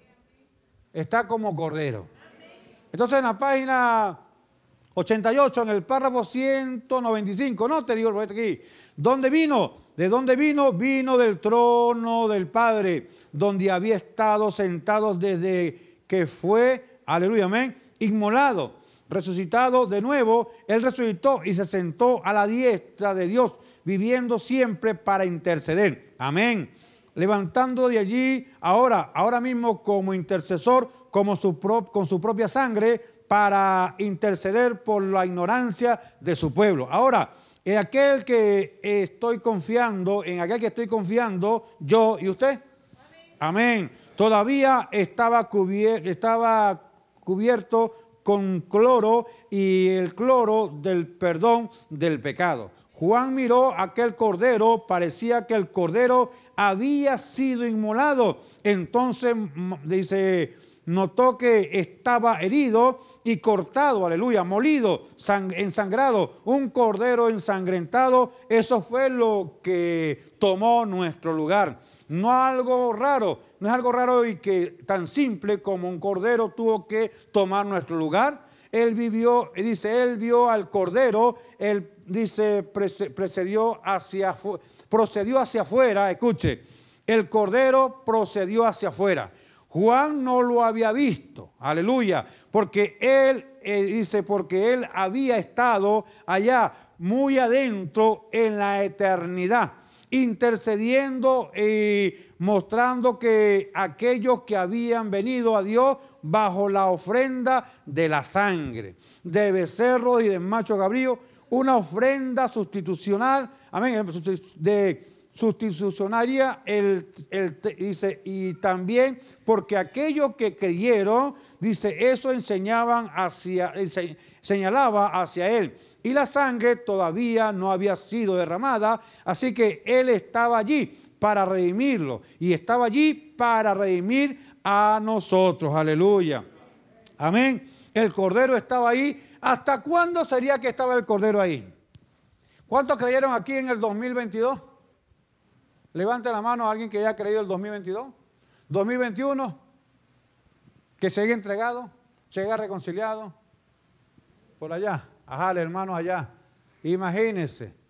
Está como cordero. Entonces en la página ochenta y ocho, en el párrafo ciento noventa y cinco, no te digo aquí, ¿dónde vino? ¿De dónde vino? Vino del trono del Padre, donde había estado sentado desde que fue, aleluya, amén, inmolado, resucitado de nuevo. Él resucitó y se sentó a la diestra de Dios, viviendo siempre para interceder. Amén. Levantando de allí ahora, ahora mismo como intercesor, como su pro, con su propia sangre, para interceder por la ignorancia de su pueblo. Ahora, en aquel que estoy confiando, en aquel que estoy confiando, yo y usted. Amén. Todavía estaba, cubier- estaba cubierto con cloro, y el cloro del perdón del pecado. Juan miró aquel cordero, parecía que el cordero había sido inmolado. Entonces dice, notó que estaba herido y cortado, aleluya, molido, sang- ensangrado, un cordero ensangrentado. Eso fue lo que tomó nuestro lugar. No algo raro, no es algo raro y que tan simple como un cordero tuvo que tomar nuestro lugar. Él vivió, dice, él vio al cordero, él dice, precedió hacia, procedió hacia afuera, escuche, el cordero procedió hacia afuera. Juan no lo había visto, aleluya, porque él, eh, dice, porque él había estado allá muy adentro en la eternidad, intercediendo y mostrando que aquellos que habían venido a Dios bajo la ofrenda de la sangre, de becerros y de macho cabrío, una ofrenda sustitucional, amén, de sustitucionaria, el, el, dice, y también porque aquellos que creyeron, dice, eso enseñaban hacia, señalaba hacia él. Y la sangre todavía no había sido derramada, así que él estaba allí para redimirlo. Y estaba allí para redimir a nosotros. Aleluya. Amén. El cordero estaba ahí. ¿Hasta cuándo sería que estaba el cordero ahí? ¿Cuántos creyeron aquí en el dos mil veintidós? Levante la mano a alguien que haya creído el dos mil veintidós. dos mil veintiuno. Que se haya entregado, se haya reconciliado. Por allá. Ajá, el hermano allá. Imagínense.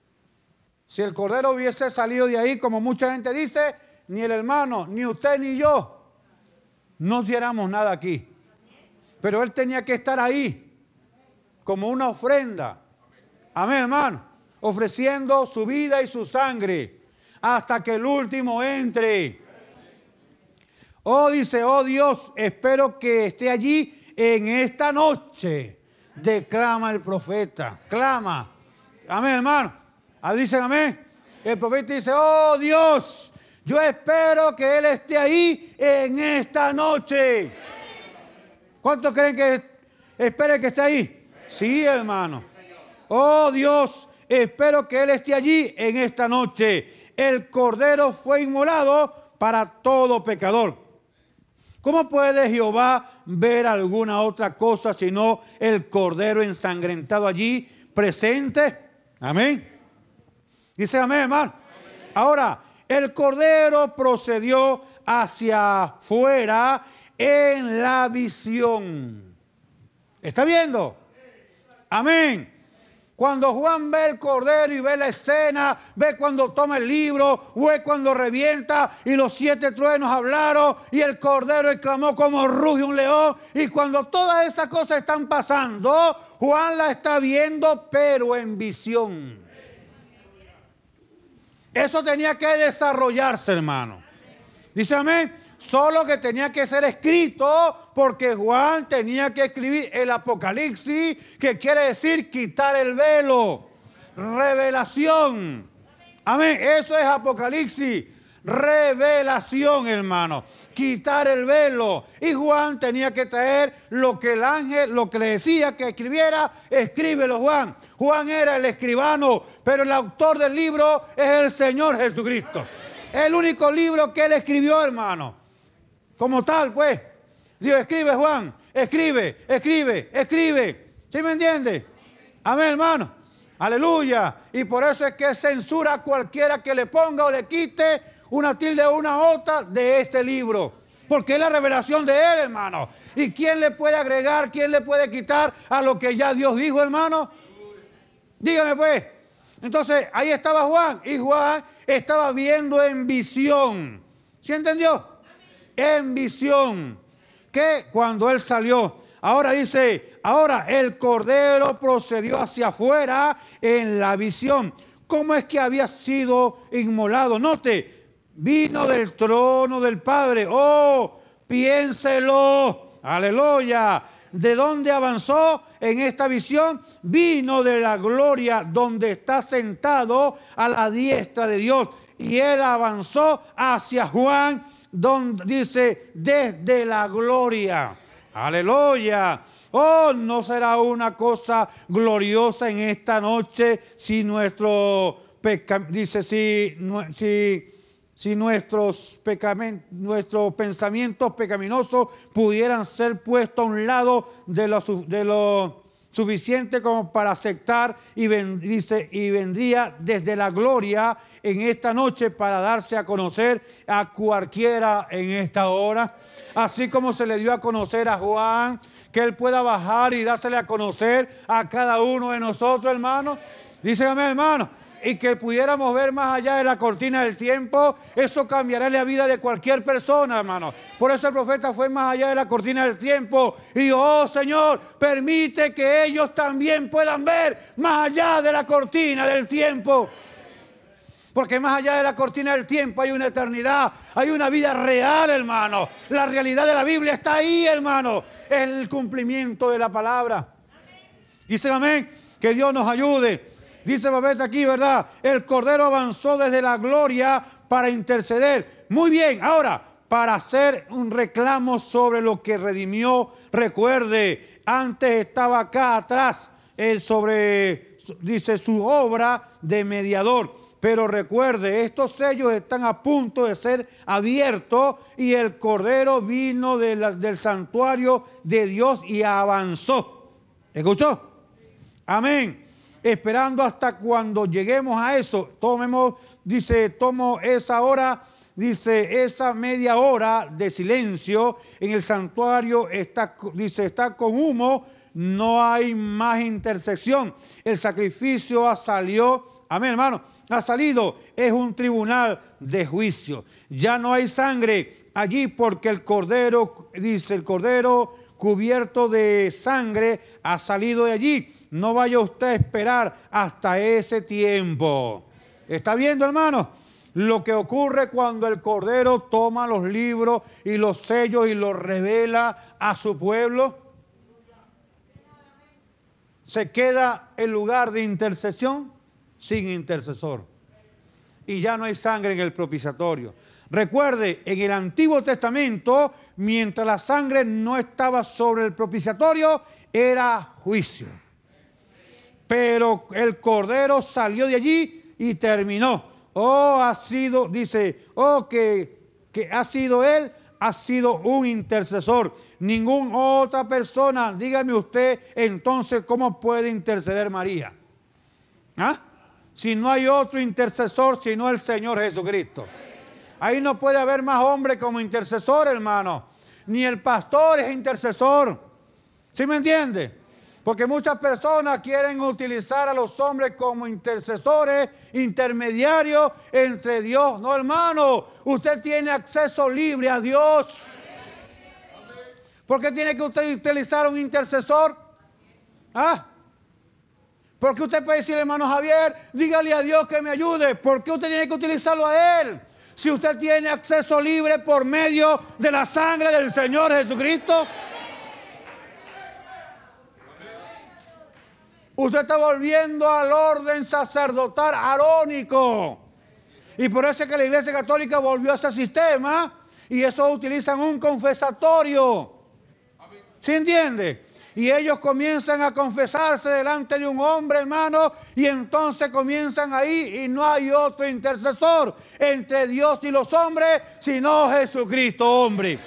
Si el cordero hubiese salido de ahí, como mucha gente dice, ni el hermano, ni usted, ni yo, no hiciéramos nada aquí. Pero él tenía que estar ahí, como una ofrenda. Amén, hermano. Ofreciendo su vida y su sangre, hasta que el último entre. Oh, dice, oh Dios, espero que esté allí en esta noche. Declama el profeta, clama. Amén, hermano. Ah, dicen amén. El profeta dice, oh Dios, yo espero que Él esté ahí en esta noche. ¿Cuántos creen que espere que esté ahí? Sí, hermano. Oh Dios, espero que Él esté allí en esta noche. El cordero fue inmolado para todo pecador. ¿Cómo puede Jehová ver alguna otra cosa sino el cordero ensangrentado allí presente? Amén. Dice amén, hermano. Amén. Ahora, el cordero procedió hacia afuera en la visión. ¿Está viendo? Amén. Cuando Juan ve el cordero y ve la escena, ve cuando toma el libro, ve cuando revienta y los siete truenos hablaron y el cordero exclamó como ruge un león. Y cuando todas esas cosas están pasando, Juan la está viendo pero en visión. Eso tenía que desarrollarse, hermano. Dice amén. Solo que tenía que ser escrito porque Juan tenía que escribir el Apocalipsis, que quiere decir quitar el velo. Revelación. Amén. Eso es Apocalipsis. Revelación, hermano. Quitar el velo. Y Juan tenía que traer lo que el ángel, lo que le decía que escribiera, escríbelo, Juan. Juan era el escribano, pero el autor del libro es el Señor Jesucristo. El único libro que él escribió, hermano. Como tal, pues. Dios, escribe, Juan. Escribe, escribe, escribe. ¿Sí me entiende? Amén, hermano. Aleluya. Y por eso es que censura a cualquiera que le ponga o le quite una tilde o una otra de este libro. Porque es la revelación de él, hermano. ¿Y quién le puede agregar, quién le puede quitar a lo que ya Dios dijo, hermano? Dígame pues. Entonces, ahí estaba Juan. Y Juan estaba viendo en visión. ¿Sí entendió? En visión. Que cuando él salió, ahora dice, ahora el cordero procedió hacia afuera en la visión. ¿Cómo es que había sido inmolado? Note, vino del trono del Padre. Oh, piénselo. Aleluya. ¿De dónde avanzó en esta visión? Vino de la gloria donde está sentado a la diestra de Dios. Y él avanzó hacia Juan, donde dice, desde la gloria. Aleluya. Oh, no será una cosa gloriosa en esta noche si nuestro peca, dice, si, si Si nuestros, nuestros pensamientos pecaminosos pudieran ser puestos a un lado de lo, de lo suficiente como para aceptar, y, ven, dice, y vendría desde la gloria en esta noche para darse a conocer a cualquiera en esta hora. Así como se le dio a conocer a Juan, que él pueda bajar y dársele a conocer a cada uno de nosotros, hermano. Dígame, hermano. Y que pudiéramos ver más allá de la cortina del tiempo, eso cambiará la vida de cualquier persona, hermano. Por eso el profeta fue más allá de la cortina del tiempo y dijo, oh Señor, permite que ellos también puedan ver más allá de la cortina del tiempo. Porque más allá de la cortina del tiempo hay una eternidad, hay una vida real, hermano. La realidad de la Biblia está ahí, hermano. Es el cumplimiento de la palabra. Dicen amén, que Dios nos ayude. Dice Babette aquí, ¿verdad? El Cordero avanzó desde la gloria para interceder. Muy bien, ahora, para hacer un reclamo sobre lo que redimió. Recuerde, antes estaba acá atrás, eh, sobre, dice, su obra de mediador. Pero recuerde, estos sellos están a punto de ser abiertos y el Cordero vino de la, del santuario de Dios y avanzó. ¿Escuchó? Amén. Esperando hasta cuando lleguemos a eso. Tomemos, dice, tomo esa hora, dice, esa media hora de silencio en el santuario está, dice, está con humo, no hay más intersección. El sacrificio salió amén, hermano, ha salido, es un tribunal de juicio. Ya no hay sangre allí porque el cordero, dice el cordero cubierto de sangre, ha salido de allí. No vaya usted a esperar hasta ese tiempo. ¿Está viendo, hermano? Lo que ocurre cuando el Cordero toma los libros y los sellos y los revela a su pueblo. Se queda el lugar de intercesión sin intercesor. Y ya no hay sangre en el propiciatorio. Recuerde, en el Antiguo Testamento, mientras la sangre no estaba sobre el propiciatorio, era juicio. Pero el Cordero salió de allí y terminó. Oh, ha sido, dice, oh, que, que ha sido él, ha sido un intercesor. Ninguna otra persona, dígame usted, entonces, ¿cómo puede interceder María? ¿Ah? Si no hay otro intercesor, sino el Señor Jesucristo. Ahí no puede haber más hombre como intercesor, hermano. Ni el pastor es intercesor. ¿Sí me entiende? Porque muchas personas quieren utilizar a los hombres como intercesores, intermediarios entre Dios. No, hermano, usted tiene acceso libre a Dios. ¿Por qué tiene que usted utilizar un intercesor? ¿Ah? ¿Por qué usted puede decir, hermano Javier, dígale a Dios que me ayude? ¿Por qué usted tiene que utilizarlo a Él? Si usted tiene acceso libre por medio de la sangre del Señor Jesucristo. Usted está volviendo al orden sacerdotal arónico. Y por eso es que la Iglesia Católica volvió a ese sistema. Y eso utilizan un confesatorio. ¿Sí entiende? Y ellos comienzan a confesarse delante de un hombre, hermano. Y entonces comienzan ahí y no hay otro intercesor entre Dios y los hombres, sino Jesucristo, hombre.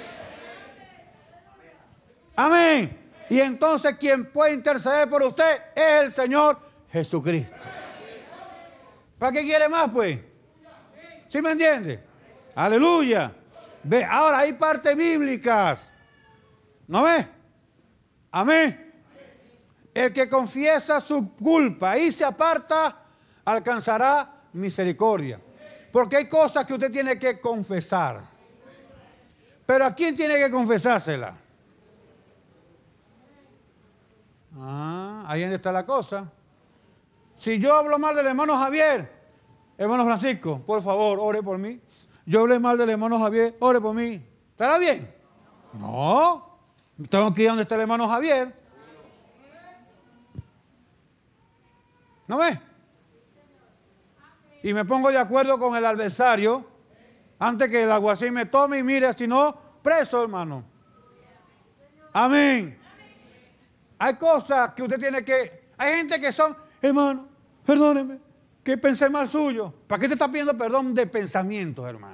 Amén. Y entonces quien puede interceder por usted es el Señor Jesucristo. ¿Para qué quiere más, pues? ¿Sí me entiende? Aleluya. Ve, ahora hay partes bíblicas. ¿No ves? Amén. El que confiesa su culpa y se aparta, alcanzará misericordia. Porque hay cosas que usted tiene que confesar. Pero ¿a quién tiene que confesársela? Ah, ahí donde está la cosa. Si yo hablo mal del hermano Javier, hermano Francisco, por favor, ore por mí. Yo hablé mal del hermano Javier, ore por mí. ¿Estará bien? No. Tengo que ir a donde está el hermano Javier. ¿No ves? Y me pongo de acuerdo con el adversario antes que el alguacil me tome y mire, si no, preso, hermano. Amén. Hay cosas que usted tiene que... Hay gente que son, hermano, perdóneme, que pensé mal suyo. ¿Para qué te está pidiendo perdón de pensamientos, hermano?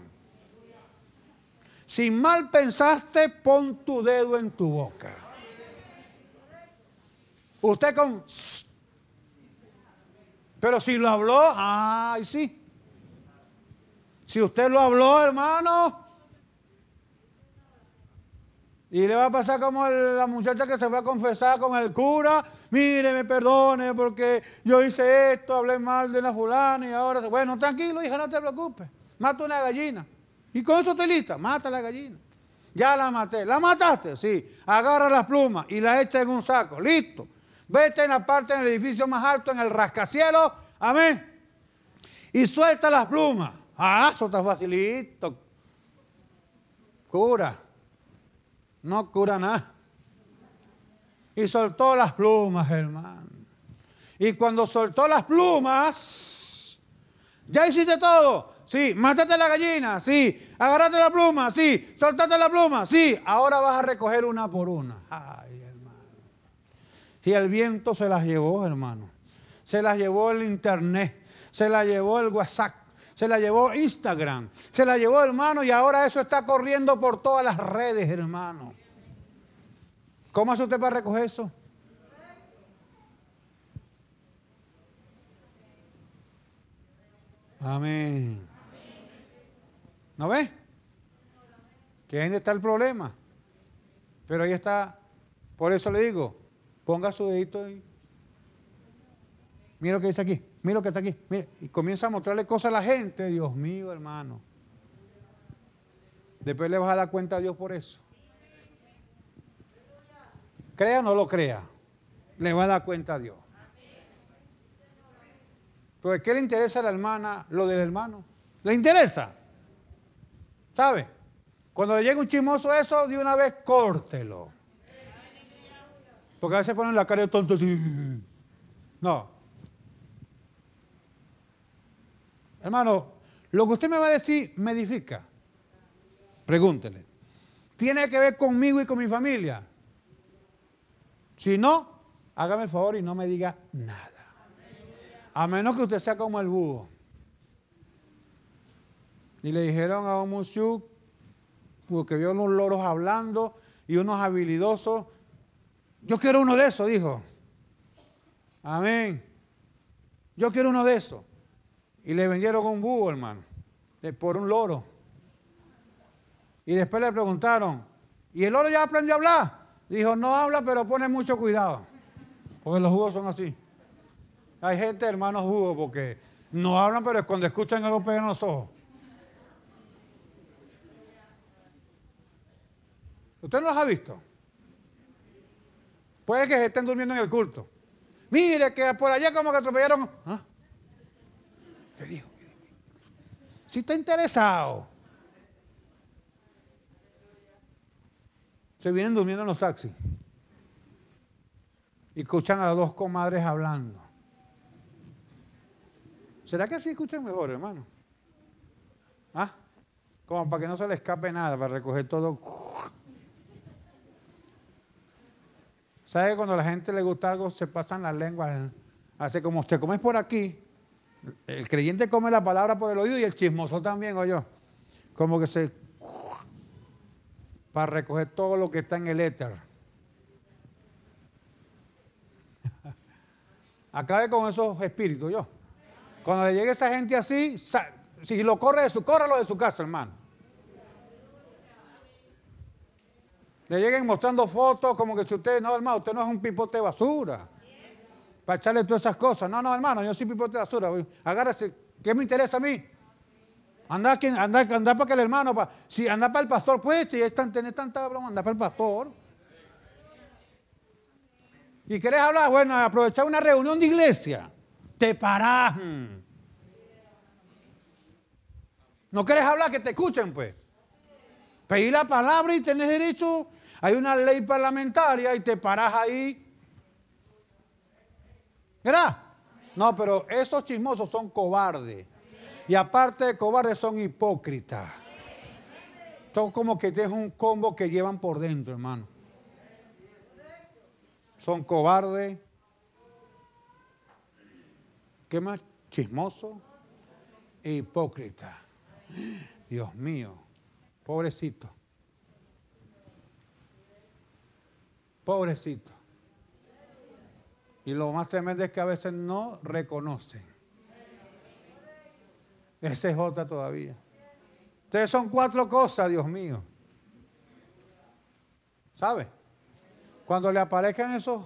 Si mal pensaste, pon tu dedo en tu boca. Usted con... Pero si lo habló, ay, sí. Si usted lo habló, hermano... Y le va a pasar como la muchacha que se fue a confesar con el cura. Mire, me perdone porque yo hice esto, hablé mal de la fulana y ahora... Bueno, tranquilo, hija, no te preocupes. Mata una gallina. Y con eso estoy lista. Mata la gallina. Ya la maté. ¿La mataste? Sí. Agarra las plumas y la echa en un saco. Listo. Vete en la parte en el edificio más alto, en el rascacielos. Amén. Y suelta las plumas. Ah, eso está facilito. Cura. No cura nada. Y soltó las plumas, hermano. Y cuando soltó las plumas, ¿ya hiciste todo? Sí. ¿Mataste la gallina? Sí. ¿Agarraste la pluma? Sí. ¿Soltaste la pluma? Sí. Ahora vas a recoger una por una. Ay, hermano. Y el viento se las llevó, hermano. Se las llevó el internet. Se las llevó el WhatsApp. Se la llevó Instagram, se la llevó, hermano, y ahora eso está corriendo por todas las redes, hermano. ¿Cómo hace usted para recoger eso? Amén. ¿No ve? Que ahí está el problema. Pero ahí está, por eso le digo, ponga su dedito ahí. Mira lo que dice aquí. mira lo que está aquí, mira, y comienza a mostrarle cosas a la gente, Dios mío, hermano. Después le vas a dar cuenta a Dios por eso. Crea o no lo crea, le va a dar cuenta a Dios. Porque ¿qué le interesa a la hermana lo del hermano? ¿Le interesa? ¿Sabe? Cuando le llega un chismoso eso, de una vez córtelo. Porque a veces ponen la cara de tonto así. No. Hermano, lo que usted me va a decir me edifica. Pregúntele. ¿Tiene que ver conmigo y con mi familia? Si no, hágame el favor y no me diga nada. A menos que usted sea como el búho. Y le dijeron a un mushuk, porque vio unos loros hablando y unos habilidosos. Yo quiero uno de esos, dijo. Amén. Yo quiero uno de esos. Y le vendieron un búho, hermano, por un loro. Y después le preguntaron, ¿y el loro ya aprendió a hablar? Dijo, no habla, pero pone mucho cuidado. Porque los búhos son así. Hay gente, hermanos búhos, porque no hablan, pero cuando escuchan algo pegan los ojos. ¿Usted no los ha visto? Puede que se estén durmiendo en el culto. Mire que por allá como que atropellaron. ¿Ah? ¿Qué dijo? ¿Qué dijo? Si está interesado. Se vienen durmiendo en los taxis. Y escuchan a las dos comadres hablando. ¿Será que así escuchan mejor, hermano? ¿Ah? Como para que no se le escape nada, para recoger todo. ¿Sabe que cuando a la gente le gusta algo se pasan las lenguas? Hace como usted come por aquí, el creyente come la palabra por el oído y el chismoso también, oye. Como que se... para recoger todo lo que está en el éter. Acabe con esos espíritus, yo. Cuando le llegue esa gente así, si lo corre de su, córralo de su casa, hermano. Le lleguen mostrando fotos como que si usted, no, hermano, usted no es un pipote de basura. Para echarle todas esas cosas. No, no, hermano, yo soy pipote de basura. Agárrese, ¿qué me interesa a mí? Anda, anda, anda para que el hermano, para, si anda para el pastor, pues, si es tan, tenés tanta broma, anda para el pastor. ¿Y querés hablar? Bueno, aprovechar una reunión de iglesia. Te parás. ¿No querés hablar? Que te escuchen, pues. Pedí la palabra y tenés derecho. Hay una ley parlamentaria y te parás ahí. ¿Verdad? No, pero esos chismosos son cobardes. Y aparte de cobardes son hipócritas. Son como que es un combo que llevan por dentro, hermano. Son cobardes. ¿Qué más? Chismoso e hipócrita. Dios mío. Pobrecito. Pobrecito. Y lo más tremendo es que a veces no reconocen. Ese es otra todavía. Ustedes son cuatro cosas, Dios mío. ¿Sabe? Cuando le aparezcan esos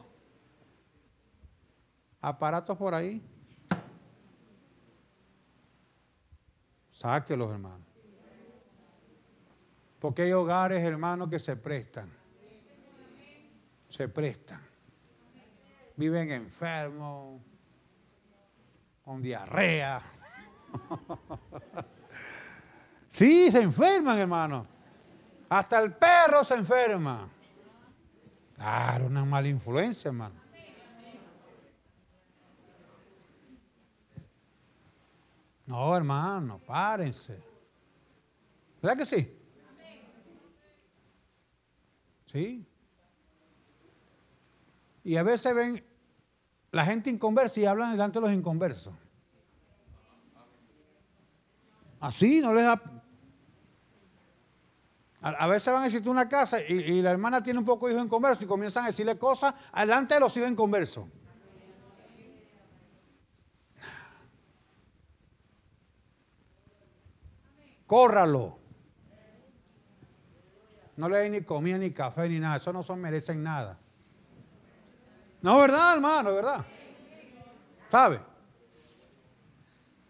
aparatos por ahí, sáquelos, hermano. Porque hay hogares, hermanos, que se prestan. Se prestan. Viven enfermos, con diarrea. Sí, se enferman, hermano. Hasta el perro se enferma. Claro, una mala influencia, hermano. No, hermano, párense. ¿Verdad que sí? Sí. Y a veces ven la gente inconversa y hablan delante de los inconversos. Así, no les da... A, a veces van a visitar una casa y, y la hermana tiene un poco de hijos inconversos y comienzan a decirle cosas delante de los hijos inconversos. Córralo. No le den ni comida, ni café, ni nada. Eso no son, merecen nada. No, ¿verdad, hermano? ¿Verdad? ¿Sabe?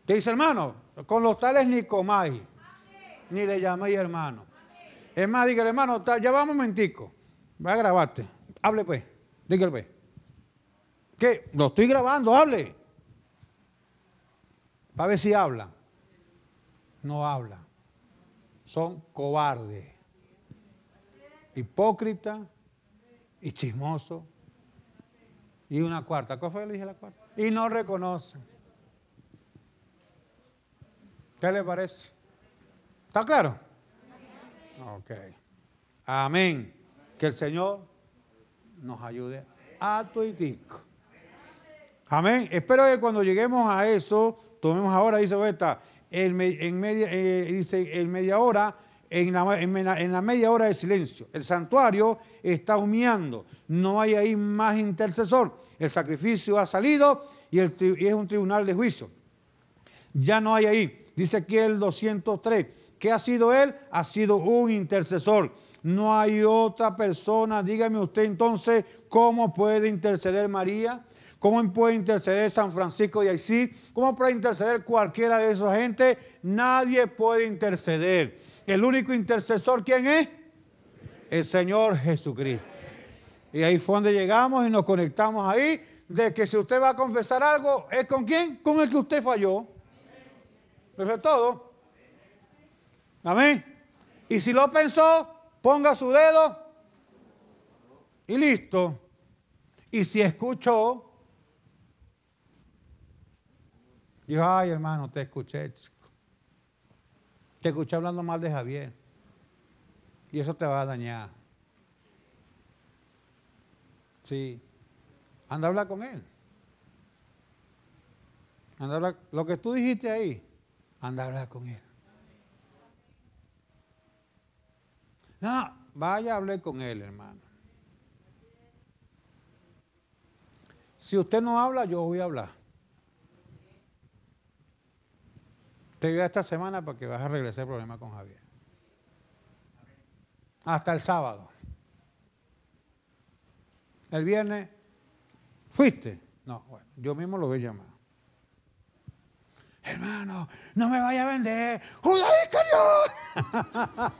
Te dice, hermano, con los tales ni comáis, ni le llaméis hermano. Es más, dígale, hermano, ya vamos un momentico. Va a grabarte. Hable pues. Dígale pues. ¿Qué? Lo estoy grabando, hable. Para ver si habla. No habla. Son cobardes, hipócritas y chismosos. Y una cuarta. ¿Cuál fue? Le dije la cuarta. Y no reconocen. ¿Qué le parece? ¿Está claro? Ok. Amén. Que el Señor nos ayude a tuitico. Amén. Espero que cuando lleguemos a eso, tomemos ahora, dice esta, en, en media, eh, dice, en media hora, en la, en, en la media hora de silencio. El santuario está humeando. No hay ahí más intercesor. El sacrificio ha salido y, el, y es un tribunal de juicio. Ya no hay ahí. Dice aquí el doscientos tres. ¿Qué ha sido él? Ha sido un intercesor. No hay otra persona. Dígame usted entonces, ¿cómo puede interceder María? ¿Cómo puede interceder San Francisco de Asís? ¿Cómo puede interceder cualquiera de esa gente? Nadie puede interceder. El único intercesor, ¿quién es? El Señor Jesucristo. Y ahí fue donde llegamos y nos conectamos ahí, de que si usted va a confesar algo, ¿es con quién? Con el que usted falló. Eso es todo. Amén. Y si lo pensó, ponga su dedo y listo. Y si escuchó, dijo, ay hermano, te escuché, chico. Te escuché hablando mal de Javier. Y eso te va a dañar. Sí. Anda a hablar con él. Anda a hablar. Lo que tú dijiste ahí, anda a hablar con él. No, vaya a hablar con él, hermano. Si usted no habla, yo voy a hablar. Te voy a esta semana para que vas a regresar el problema con Javier. Hasta el sábado. El viernes, ¿fuiste? No, bueno, yo mismo lo voy a llamar. Hermano, no me vaya a vender. ¡Judas Iscariot!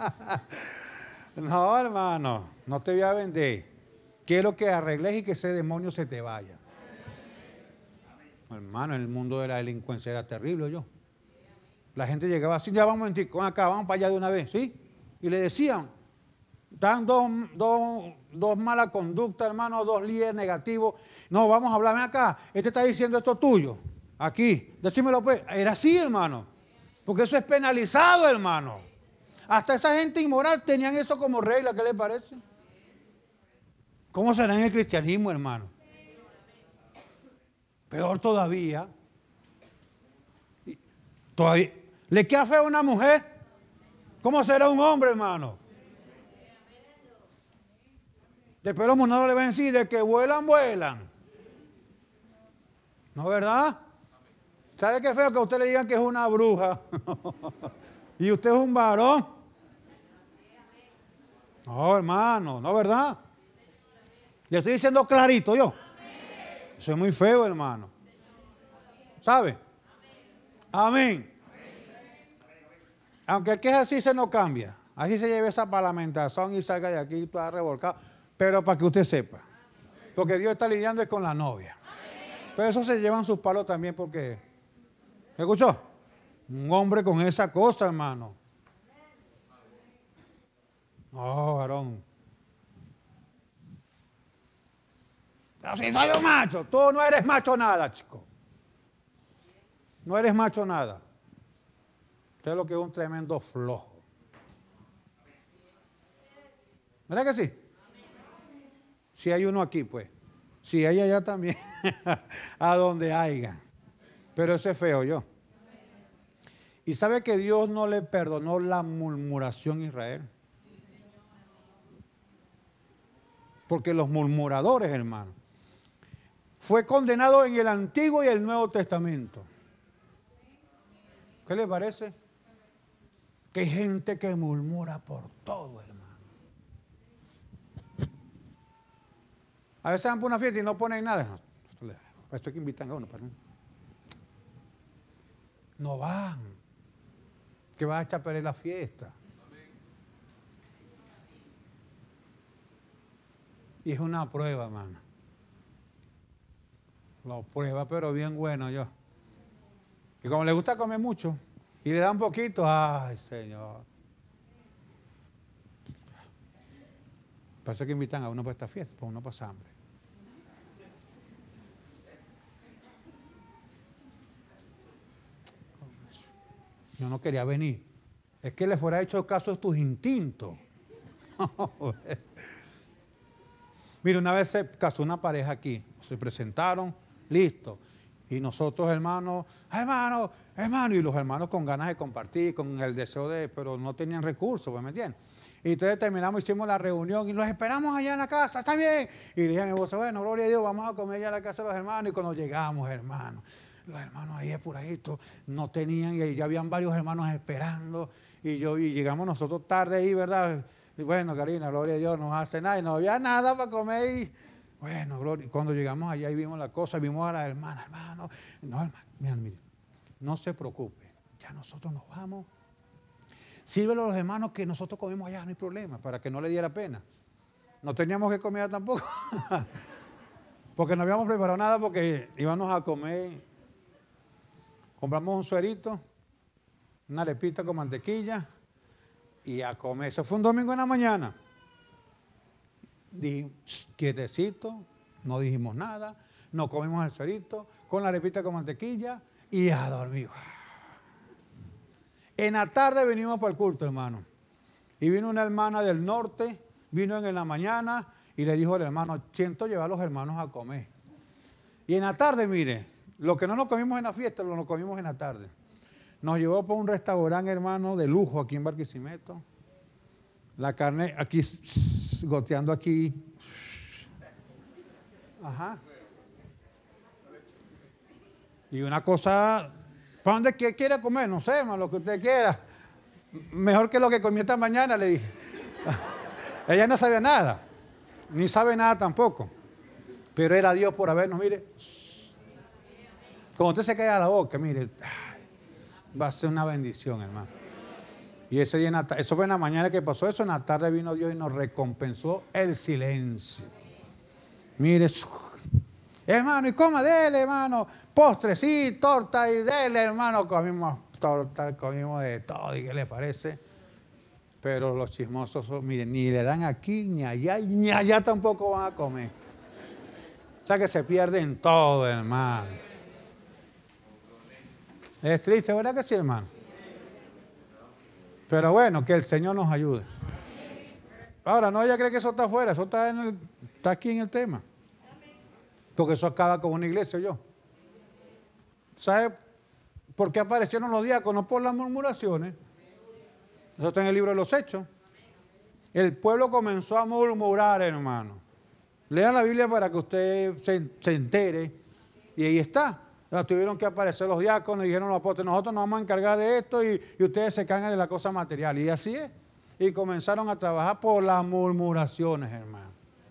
No, hermano, no te voy a vender. Quiero que arregles y que ese demonio se te vaya. Hermano, en el mundo de la delincuencia era terrible, yo. La gente llegaba así, ya vamos un momentico, ven acá, vamos para allá de una vez, ¿sí? Y le decían, están dos, dos, dos malas conductas, hermano, dos líderes negativos. No, vamos a hablar, ven acá, este está diciendo esto tuyo. Aquí, decímelo pues. Era así, hermano. Porque eso es penalizado, hermano. Hasta esa gente inmoral tenían eso como regla, ¿qué le parece? ¿Cómo será en el cristianismo, hermano? Peor todavía. Todavía. ¿Le queda feo a una mujer? ¿Cómo será un hombre, hermano? Después los monados le van a decir de que vuelan, vuelan. ¿No, verdad? ¿Sabe qué feo que a usted le digan que es una bruja? Y usted es un varón. No, hermano, ¿no, verdad? Le estoy diciendo clarito yo. Eso es muy feo, hermano. ¿Sabe? Amén. Aunque el que es así se no cambia. Así se lleve esa parlamentación y salga de aquí toda revolcada. Pero para que usted sepa. Porque Dios está lidiando es con la novia. Pero eso se llevan sus palos también porque... ¿Me escuchó? Un hombre con esa cosa, hermano. No, varón. Pero si soy un macho, tú no eres macho nada, chico. No eres macho nada. Usted es lo que es un tremendo flojo. ¿Verdad que sí? Si hay uno aquí, pues. Si hay allá también. A donde haya. Pero ese es feo yo. ¿Y sabe que Dios no le perdonó la murmuración a Israel? Porque los murmuradores, hermano, fue condenado en el Antiguo y el Nuevo Testamento. ¿Qué le parece? Que hay gente que murmura por todo, hermano. A veces van por una fiesta y no ponen nada. Esto hay que invitar a uno. Perdón. no van, que vas a echar a perder la fiesta. Y es una prueba, hermano. La prueba, pero bien bueno yo. Y como le gusta comer mucho y le da un poquito, ay, Señor. Parece que invitan a uno para esta fiesta, para uno pasa hambre. Yo no quería venir. Es que le fuera hecho caso a tus instintos. Mira, una vez se casó una pareja aquí, se presentaron, listo. Y nosotros, hermanos, hermano, hermano, y los hermanos con ganas de compartir, con el deseo de, pero no tenían recursos, ¿me entiendes? Y entonces terminamos, hicimos la reunión y los esperamos allá en la casa, ¿está bien? Y le dije a mi esposa, bueno, gloria a Dios, vamos a comer allá en la casa de los hermanos. Y cuando llegamos, hermanos, los hermanos ahí apuradito, no tenían, y ya habían varios hermanos esperando. Y yo, y llegamos nosotros tarde ahí, ¿verdad? Y bueno, Karina, gloria a Dios, no hace nada. Y no había nada para comer. Y bueno, gloria. Cuando llegamos allá y vimos la cosa, vimos a la hermana, hermano. No, hermano, miren, miren, no se preocupe, ya nosotros nos vamos. Sírvelo a los hermanos que nosotros comemos allá, no hay problema, para que no le diera pena. No teníamos que comer tampoco, porque no habíamos preparado nada, porque íbamos a comer. Compramos un suerito, una arepita con mantequilla y a comer. Eso fue un domingo en la mañana. Dijimos, quietecito, no dijimos nada, nos comimos el suerito con la arepita con mantequilla y a dormir. En la tarde venimos para el culto, hermano. Y vino una hermana del norte, vino en la mañana y le dijo al hermano, siento llevar a los hermanos a comer. Y en la tarde, mire, lo que no nos comimos en la fiesta, lo nos comimos en la tarde. Nos llevó por un restaurante, hermano, de lujo aquí en Barquisimeto. La carne aquí, goteando aquí. Ajá. Y una cosa, ¿para dónde quiere comer? No sé, hermano, lo que usted quiera. Mejor que lo que comí esta mañana, le dije. Ella no sabía nada, ni sabe nada tampoco. Pero era Dios por habernos, mire. Cuando usted se cae a la boca, mire, va a ser una bendición, hermano. Y ese día, eso fue en la mañana que pasó eso, en la tarde vino Dios y nos recompensó el silencio. Mire, hermano, y coma, dele, hermano, postre, sí, torta, y dele, hermano, comimos torta, comimos de todo, ¿y qué le parece? Pero los chismosos, miren, ni le dan aquí, ni allá, ni allá tampoco van a comer. O sea que se pierden todo, hermano. Es triste, ¿verdad que sí, hermano? Pero bueno, que el Señor nos ayude. Ahora, no ella cree que eso está afuera, eso está, en el, está aquí en el tema. Porque eso acaba con una iglesia, yo. ¿Sabe por qué aparecieron los diáconos? Por las murmuraciones. Eso está en el libro de los Hechos. El pueblo comenzó a murmurar, hermano. Lean la Biblia para que usted se, se entere. Y ahí está. Tuvieron que aparecer los diáconos y dijeron los apóstoles, nosotros nos vamos a encargar de esto y, y ustedes se cargan de la cosa material. Y así es. Y comenzaron a trabajar por las murmuraciones, hermano.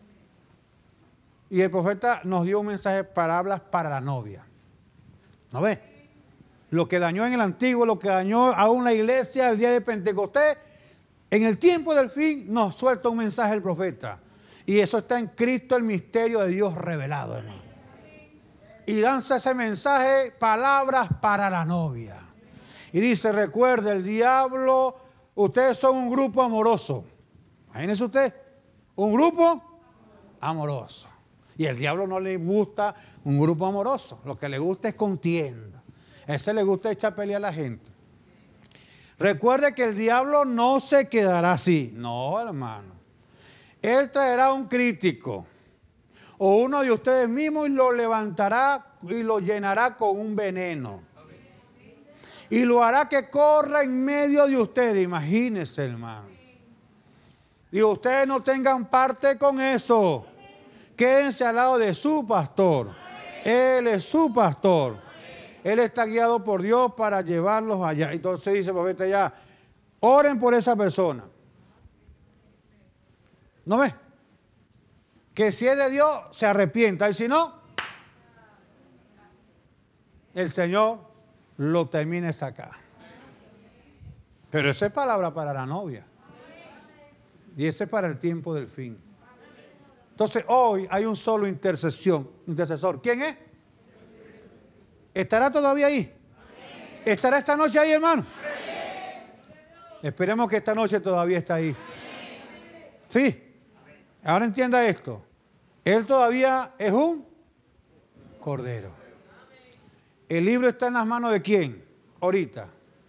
Y el profeta nos dio un mensaje, palabras para la novia. ¿No ve? Lo que dañó en el antiguo, lo que dañó aún la iglesia el día de Pentecostés, en el tiempo del fin nos suelta un mensaje el profeta. Y eso está en Cristo, el misterio de Dios revelado, hermano. Y lanza ese mensaje, palabras para la novia. Y dice, recuerde, el diablo, ustedes son un grupo amoroso. Imagínese usted, un grupo amoroso. Y el diablo no le gusta un grupo amoroso. Lo que le gusta es contienda. A ese le gusta echar pelea a la gente. Recuerde que el diablo no se quedará así. No, hermano. Él traerá un crítico. O uno de ustedes mismos y lo levantará y lo llenará con un veneno. Y lo hará que corra en medio de ustedes. Imagínense, hermano. Y ustedes no tengan parte con eso. Quédense al lado de su pastor. Él es su pastor. Él está guiado por Dios para llevarlos allá. Entonces dice el profeta ya, oren por esa persona. ¿No ves? Que si es de Dios, se arrepienta. Y si no, el Señor lo termines acá. Pero esa es palabra para la novia. Y ese es para el tiempo del fin. Entonces hoy hay un solo intercesión, intercesor. ¿Quién es? ¿Estará todavía ahí? ¿Estará esta noche ahí, hermano? Esperemos que esta noche todavía está ahí. Sí. Ahora entienda esto. Él todavía es un cordero. El libro está en las manos de ¿quién? Ahorita.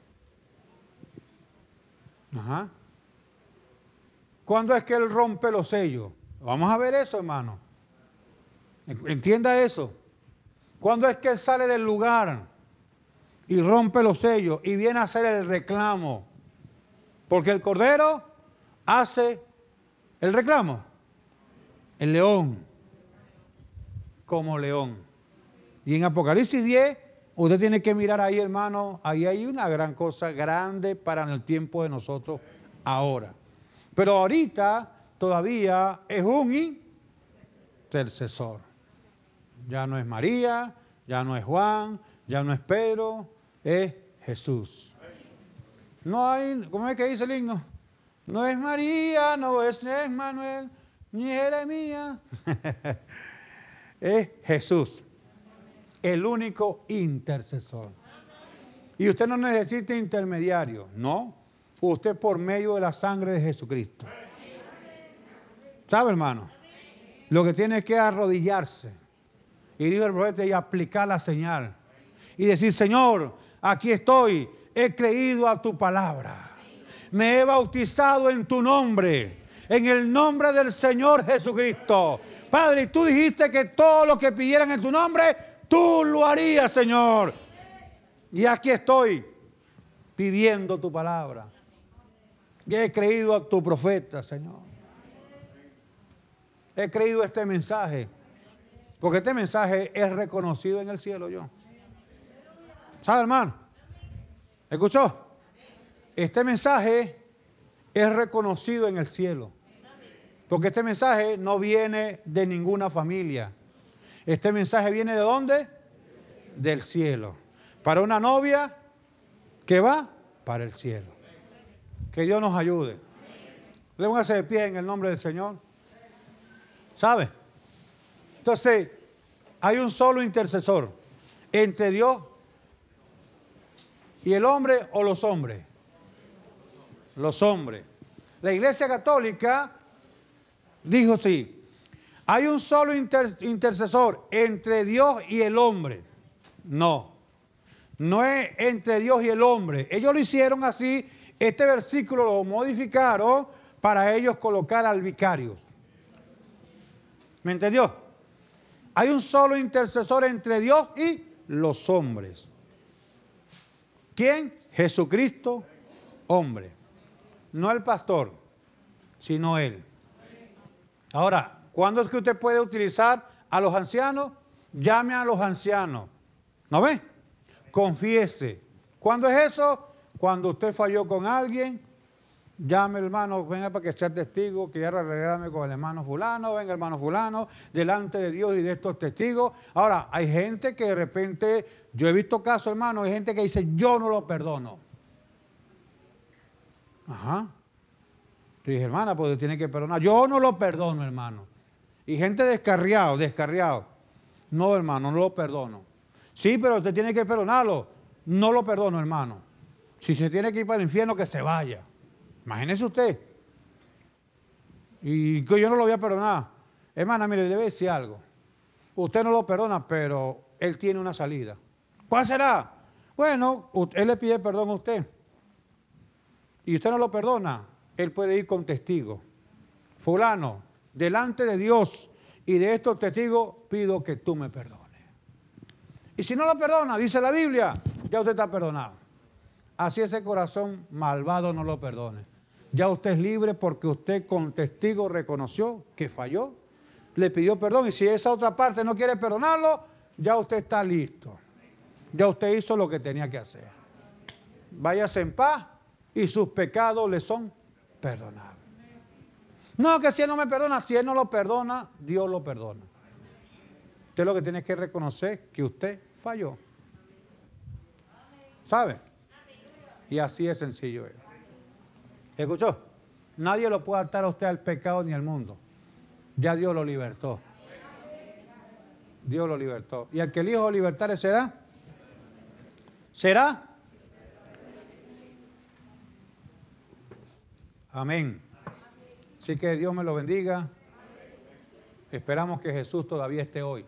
Ajá. ¿Cuándo es que él rompe los sellos? Vamos a ver eso, hermano. Entienda eso. ¿Cuándo es que él sale del lugar y rompe los sellos y viene a hacer el reclamo? Porque el cordero hace el reclamo. El león, como león. Y en Apocalipsis diez, usted tiene que mirar ahí, hermano, ahí hay una gran cosa grande para el tiempo de nosotros ahora. Pero ahorita todavía es un intercesor. Ya no es María, ya no es Juan, ya no es Pedro, es Jesús. No hay, ¿cómo es que dice el himno? No es María, no es, es Manuel, ni Jeremías. Es Jesús, el único intercesor. Y usted no necesita intermediario, no. Usted por medio de la sangre de Jesucristo. ¿Sabe, hermano? Lo que tiene que arrodillarse. Y dijo el profeta, y aplicar la señal. Y decir, Señor, aquí estoy, he creído a tu palabra. Me he bautizado en tu nombre, en el nombre del Señor Jesucristo. Padre, y tú dijiste que todo lo que pidieran en tu nombre, tú lo harías, Señor. Y aquí estoy, pidiendo tu palabra. Y he creído a tu profeta, Señor. He creído este mensaje. Porque este mensaje es reconocido en el cielo, yo. ¿Sabe, hermano? ¿Escuchó? Este mensaje es reconocido en el cielo. Porque este mensaje no viene de ninguna familia. Este mensaje viene ¿de dónde? Del cielo. Para una novia que va para el cielo. Que Dios nos ayude. Póngase de pie en el nombre del Señor. ¿Sabe? Entonces, hay un solo intercesor entre Dios y el hombre o los hombres. Los hombres. La Iglesia Católica dijo sí. Hay un solo inter intercesor entre Dios y el hombre. No. No es entre Dios y el hombre. Ellos lo hicieron así. Este versículo lo modificaron para ellos colocar al vicario. ¿Me entendió? Hay un solo intercesor entre Dios y los hombres. ¿Quién? Jesucristo, hombre. No el pastor, sino él. Ahora, ¿cuándo es que usted puede utilizar a los ancianos? Llame a los ancianos. ¿No ve? Confiese. ¿Cuándo es eso? Cuando usted falló con alguien, llame hermano, venga para que sea testigo, que ya arreglarme con el hermano fulano, venga hermano fulano, delante de Dios y de estos testigos. Ahora, hay gente que de repente, yo he visto casos, hermano, hay gente que dice, yo no lo perdono. Ajá. Yo dije, hermana, pues usted tiene que perdonar. Yo no lo perdono, hermano. Y gente descarriado, descarriado. No, hermano, no lo perdono. Sí, pero usted tiene que perdonarlo. No lo perdono, hermano. Si se tiene que ir para el infierno, que se vaya. Imagínese usted. Y que yo no lo voy a perdonar. Hermana, mire, le voy a decir algo. Usted no lo perdona, pero él tiene una salida. ¿Cuál será? Bueno, él le pide perdón a usted. Y usted no lo perdona, él puede ir con testigos. Fulano, delante de Dios y de estos testigos, pido que tú me perdones. Y si no lo perdona, dice la Biblia, ya usted está perdonado. Así ese corazón malvado no lo perdone. Ya usted es libre porque usted con testigo reconoció que falló, le pidió perdón y si esa otra parte no quiere perdonarlo, ya usted está listo. Ya usted hizo lo que tenía que hacer. Váyase en paz y sus pecados le son perdonados. No, que si él no me perdona, si él no lo perdona, Dios lo perdona. Usted lo que tiene que reconocer que usted falló. ¿Sabe? Y así es sencillo. ¿Escuchó? Nadie lo puede atar a usted al pecado ni al mundo. Ya Dios lo libertó. Dios lo libertó. ¿Y al que el Hijo libertare será? ¿Será? Amén. Así que Dios me lo bendiga. Esperamos que Jesús todavía esté hoy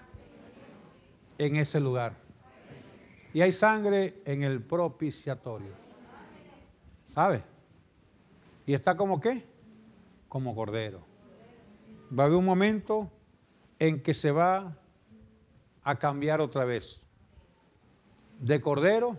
en ese lugar. Y hay sangre en el propiciatorio. ¿Sabe? ¿Y está como qué? Como cordero. Va a haber un momento en que se va a cambiar otra vez. De cordero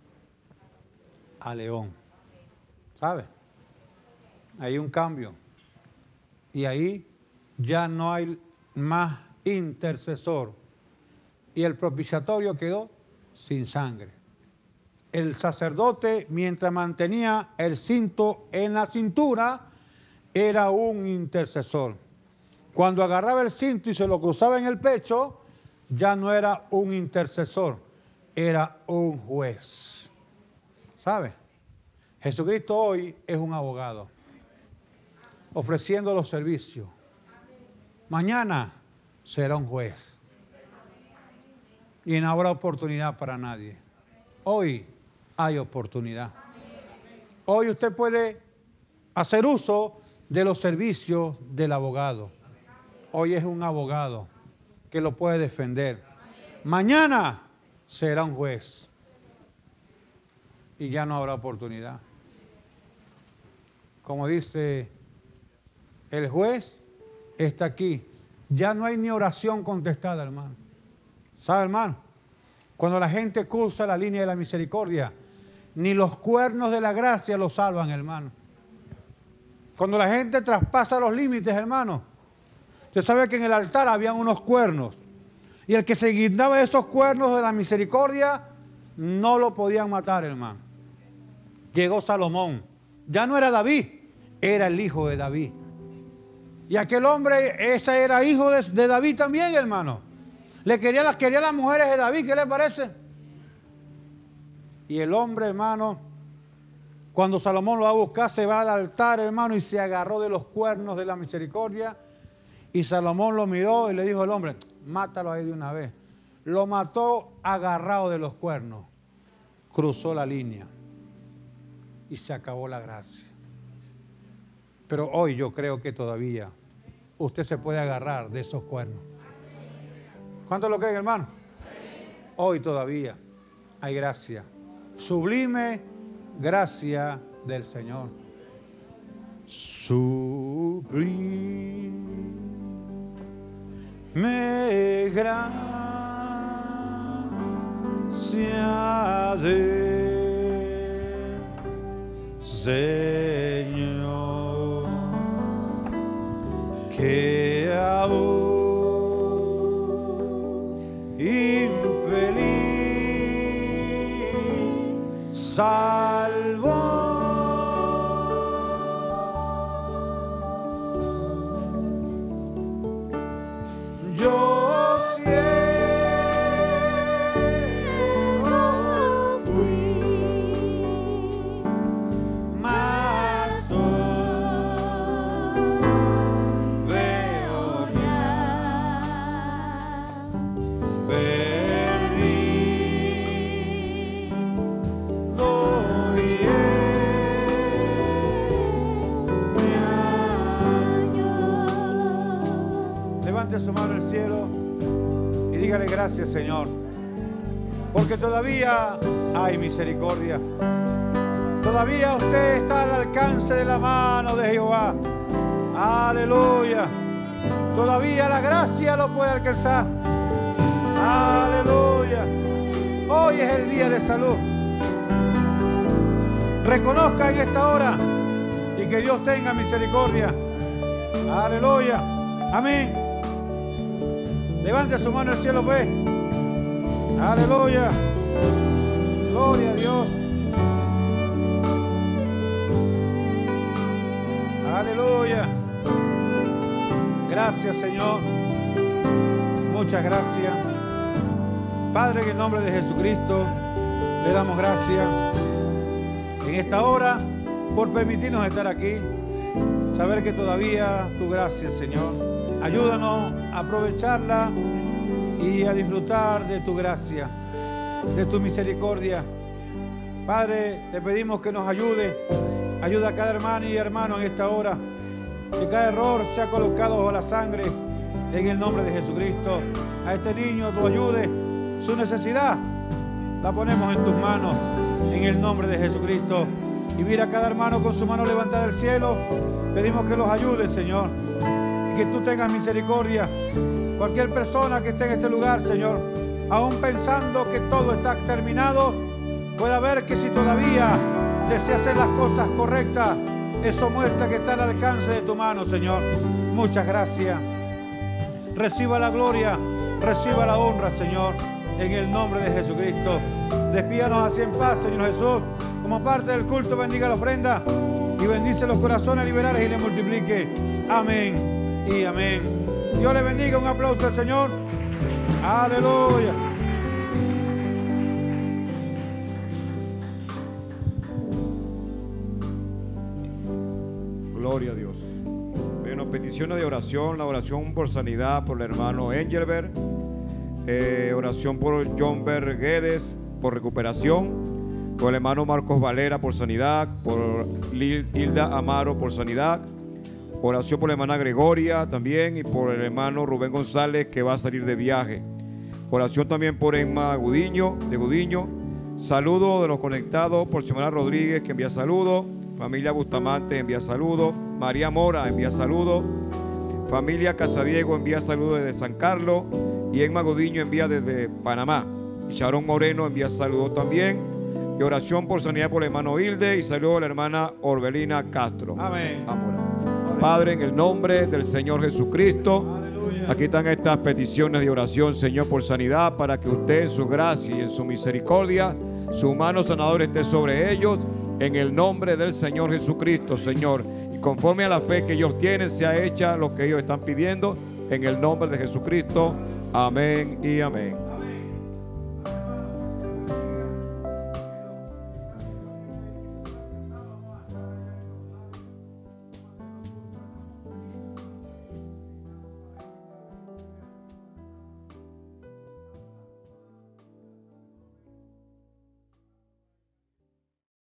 a león. ¿Sabe? Hay un cambio. Y ahí ya no hay más intercesor. Y el propiciatorio quedó sin sangre. El sacerdote, mientras mantenía el cinto en la cintura, era un intercesor. Cuando agarraba el cinto y se lo cruzaba en el pecho, ya no era un intercesor, era un juez. ¿Sabe? Jesucristo hoy es un abogado, ofreciendo los servicios. Mañana será un juez. Y no habrá oportunidad para nadie. Hoy hay oportunidad. Hoy usted puede hacer uso de los servicios del abogado. Hoy es un abogado que lo puede defender. Mañana será un juez. Y ya no habrá oportunidad. Como dice el juez, está aquí. Ya no hay ni oración contestada, hermano. ¿Sabe, hermano? Cuando la gente cruza la línea de la misericordia, ni los cuernos de la gracia lo salvan, hermano. Cuando la gente traspasa los límites, hermano, usted sabe que en el altar habían unos cuernos. Y el que se guindaba de esos cuernos de la misericordia, no lo podían matar, hermano. Llegó Salomón. Ya no era David, era el hijo de David. Y aquel hombre, ese era hijo de, de David también, hermano. Le quería las, quería las mujeres de David, ¿qué le parece? Y el hombre, hermano, cuando Salomón lo va a buscar, se va al altar, hermano, y se agarró de los cuernos de la misericordia. Y Salomón lo miró y le dijo al hombre, mátalo ahí de una vez. Lo mató agarrado de los cuernos. Cruzó la línea. Y se acabó la gracia. Pero hoy yo creo que todavía usted se puede agarrar de esos cuernos. ¿Cuántos lo creen, hermano? Hoy todavía hay gracia. Sublime gracia del Señor. Sublime gracia del Señor, que aún infeliz salvó. Yo ciego fui, mas hoy veo ya. Perdí, doy me halló. Levante su mano al cielo y dígale gracias, Señor, porque todavía hay misericordia. Todavía usted está al alcance de la mano de Jehová. Aleluya. Todavía la gracia lo puede alcanzar. Aleluya. Hoy es el día de salud. Reconozca en esta hora y que Dios tenga misericordia. Aleluya. Amén. Levante su mano al cielo, pues. Aleluya. Gloria a Dios. Aleluya. Gracias, Señor. Muchas gracias. Padre, en el nombre de Jesucristo, Le damos gracias en esta hora por permitirnos estar aquí. Saber que todavía tu gracia, Señor. Ayúdanos a aprovecharla y a disfrutar de tu gracia, de tu misericordia. Padre, te pedimos que nos ayude. Ayuda a cada hermano y hermano en esta hora. Que cada error sea colocado bajo la sangre en el nombre de Jesucristo. A este niño tú ayude. Su necesidad la ponemos en tus manos en el nombre de Jesucristo. Y mira a cada hermano con su mano levantada al cielo. Pedimos que los ayudes, Señor. Y que tú tengas misericordia. Cualquier persona que esté en este lugar, Señor, aún pensando que todo está terminado, pueda ver que si todavía desea hacer las cosas correctas, eso muestra que está al alcance de tu mano, Señor. Muchas gracias. Reciba la gloria, reciba la honra, Señor, en el nombre de Jesucristo. Despídanos así en paz, Señor Jesús. Como parte del culto, bendiga la ofrenda y bendice los corazones liberales y le multiplique. Amén y amén. Dios le bendiga. Un aplauso al Señor. Aleluya. Gloria a Dios. Bueno, peticiones de oración, la oración por sanidad por el hermano Engelbert, eh, oración por John Berguedes por recuperación, por el hermano Marcos Valera por sanidad, por Hilda Amaro por sanidad, oración por la hermana Gregoria también y por el hermano Rubén González que va a salir de viaje. Oración también por Emma Gudiño, de Gudiño. Saludos de los conectados por Xiomara Rodríguez que envía saludos. Familia Bustamante envía saludos. María Mora envía saludos. Familia Casadiego envía saludos desde San Carlos. Y Emma Gudiño envía desde Panamá. Y Sharon Moreno envía saludos también. Y oración por sanidad por el hermano Hilde. Y saludos a la hermana Orbelina Castro. Amén. Amén. Padre, en el nombre del Señor Jesucristo, Aleluya. aquí están estas peticiones de oración, Señor, por sanidad, para que usted en su gracia y en su misericordia, su mano sanadora esté sobre ellos, en el nombre del Señor Jesucristo, Señor. Y conforme a la fe que ellos tienen, sea hecha lo que ellos están pidiendo, en el nombre de Jesucristo. Amén y amén.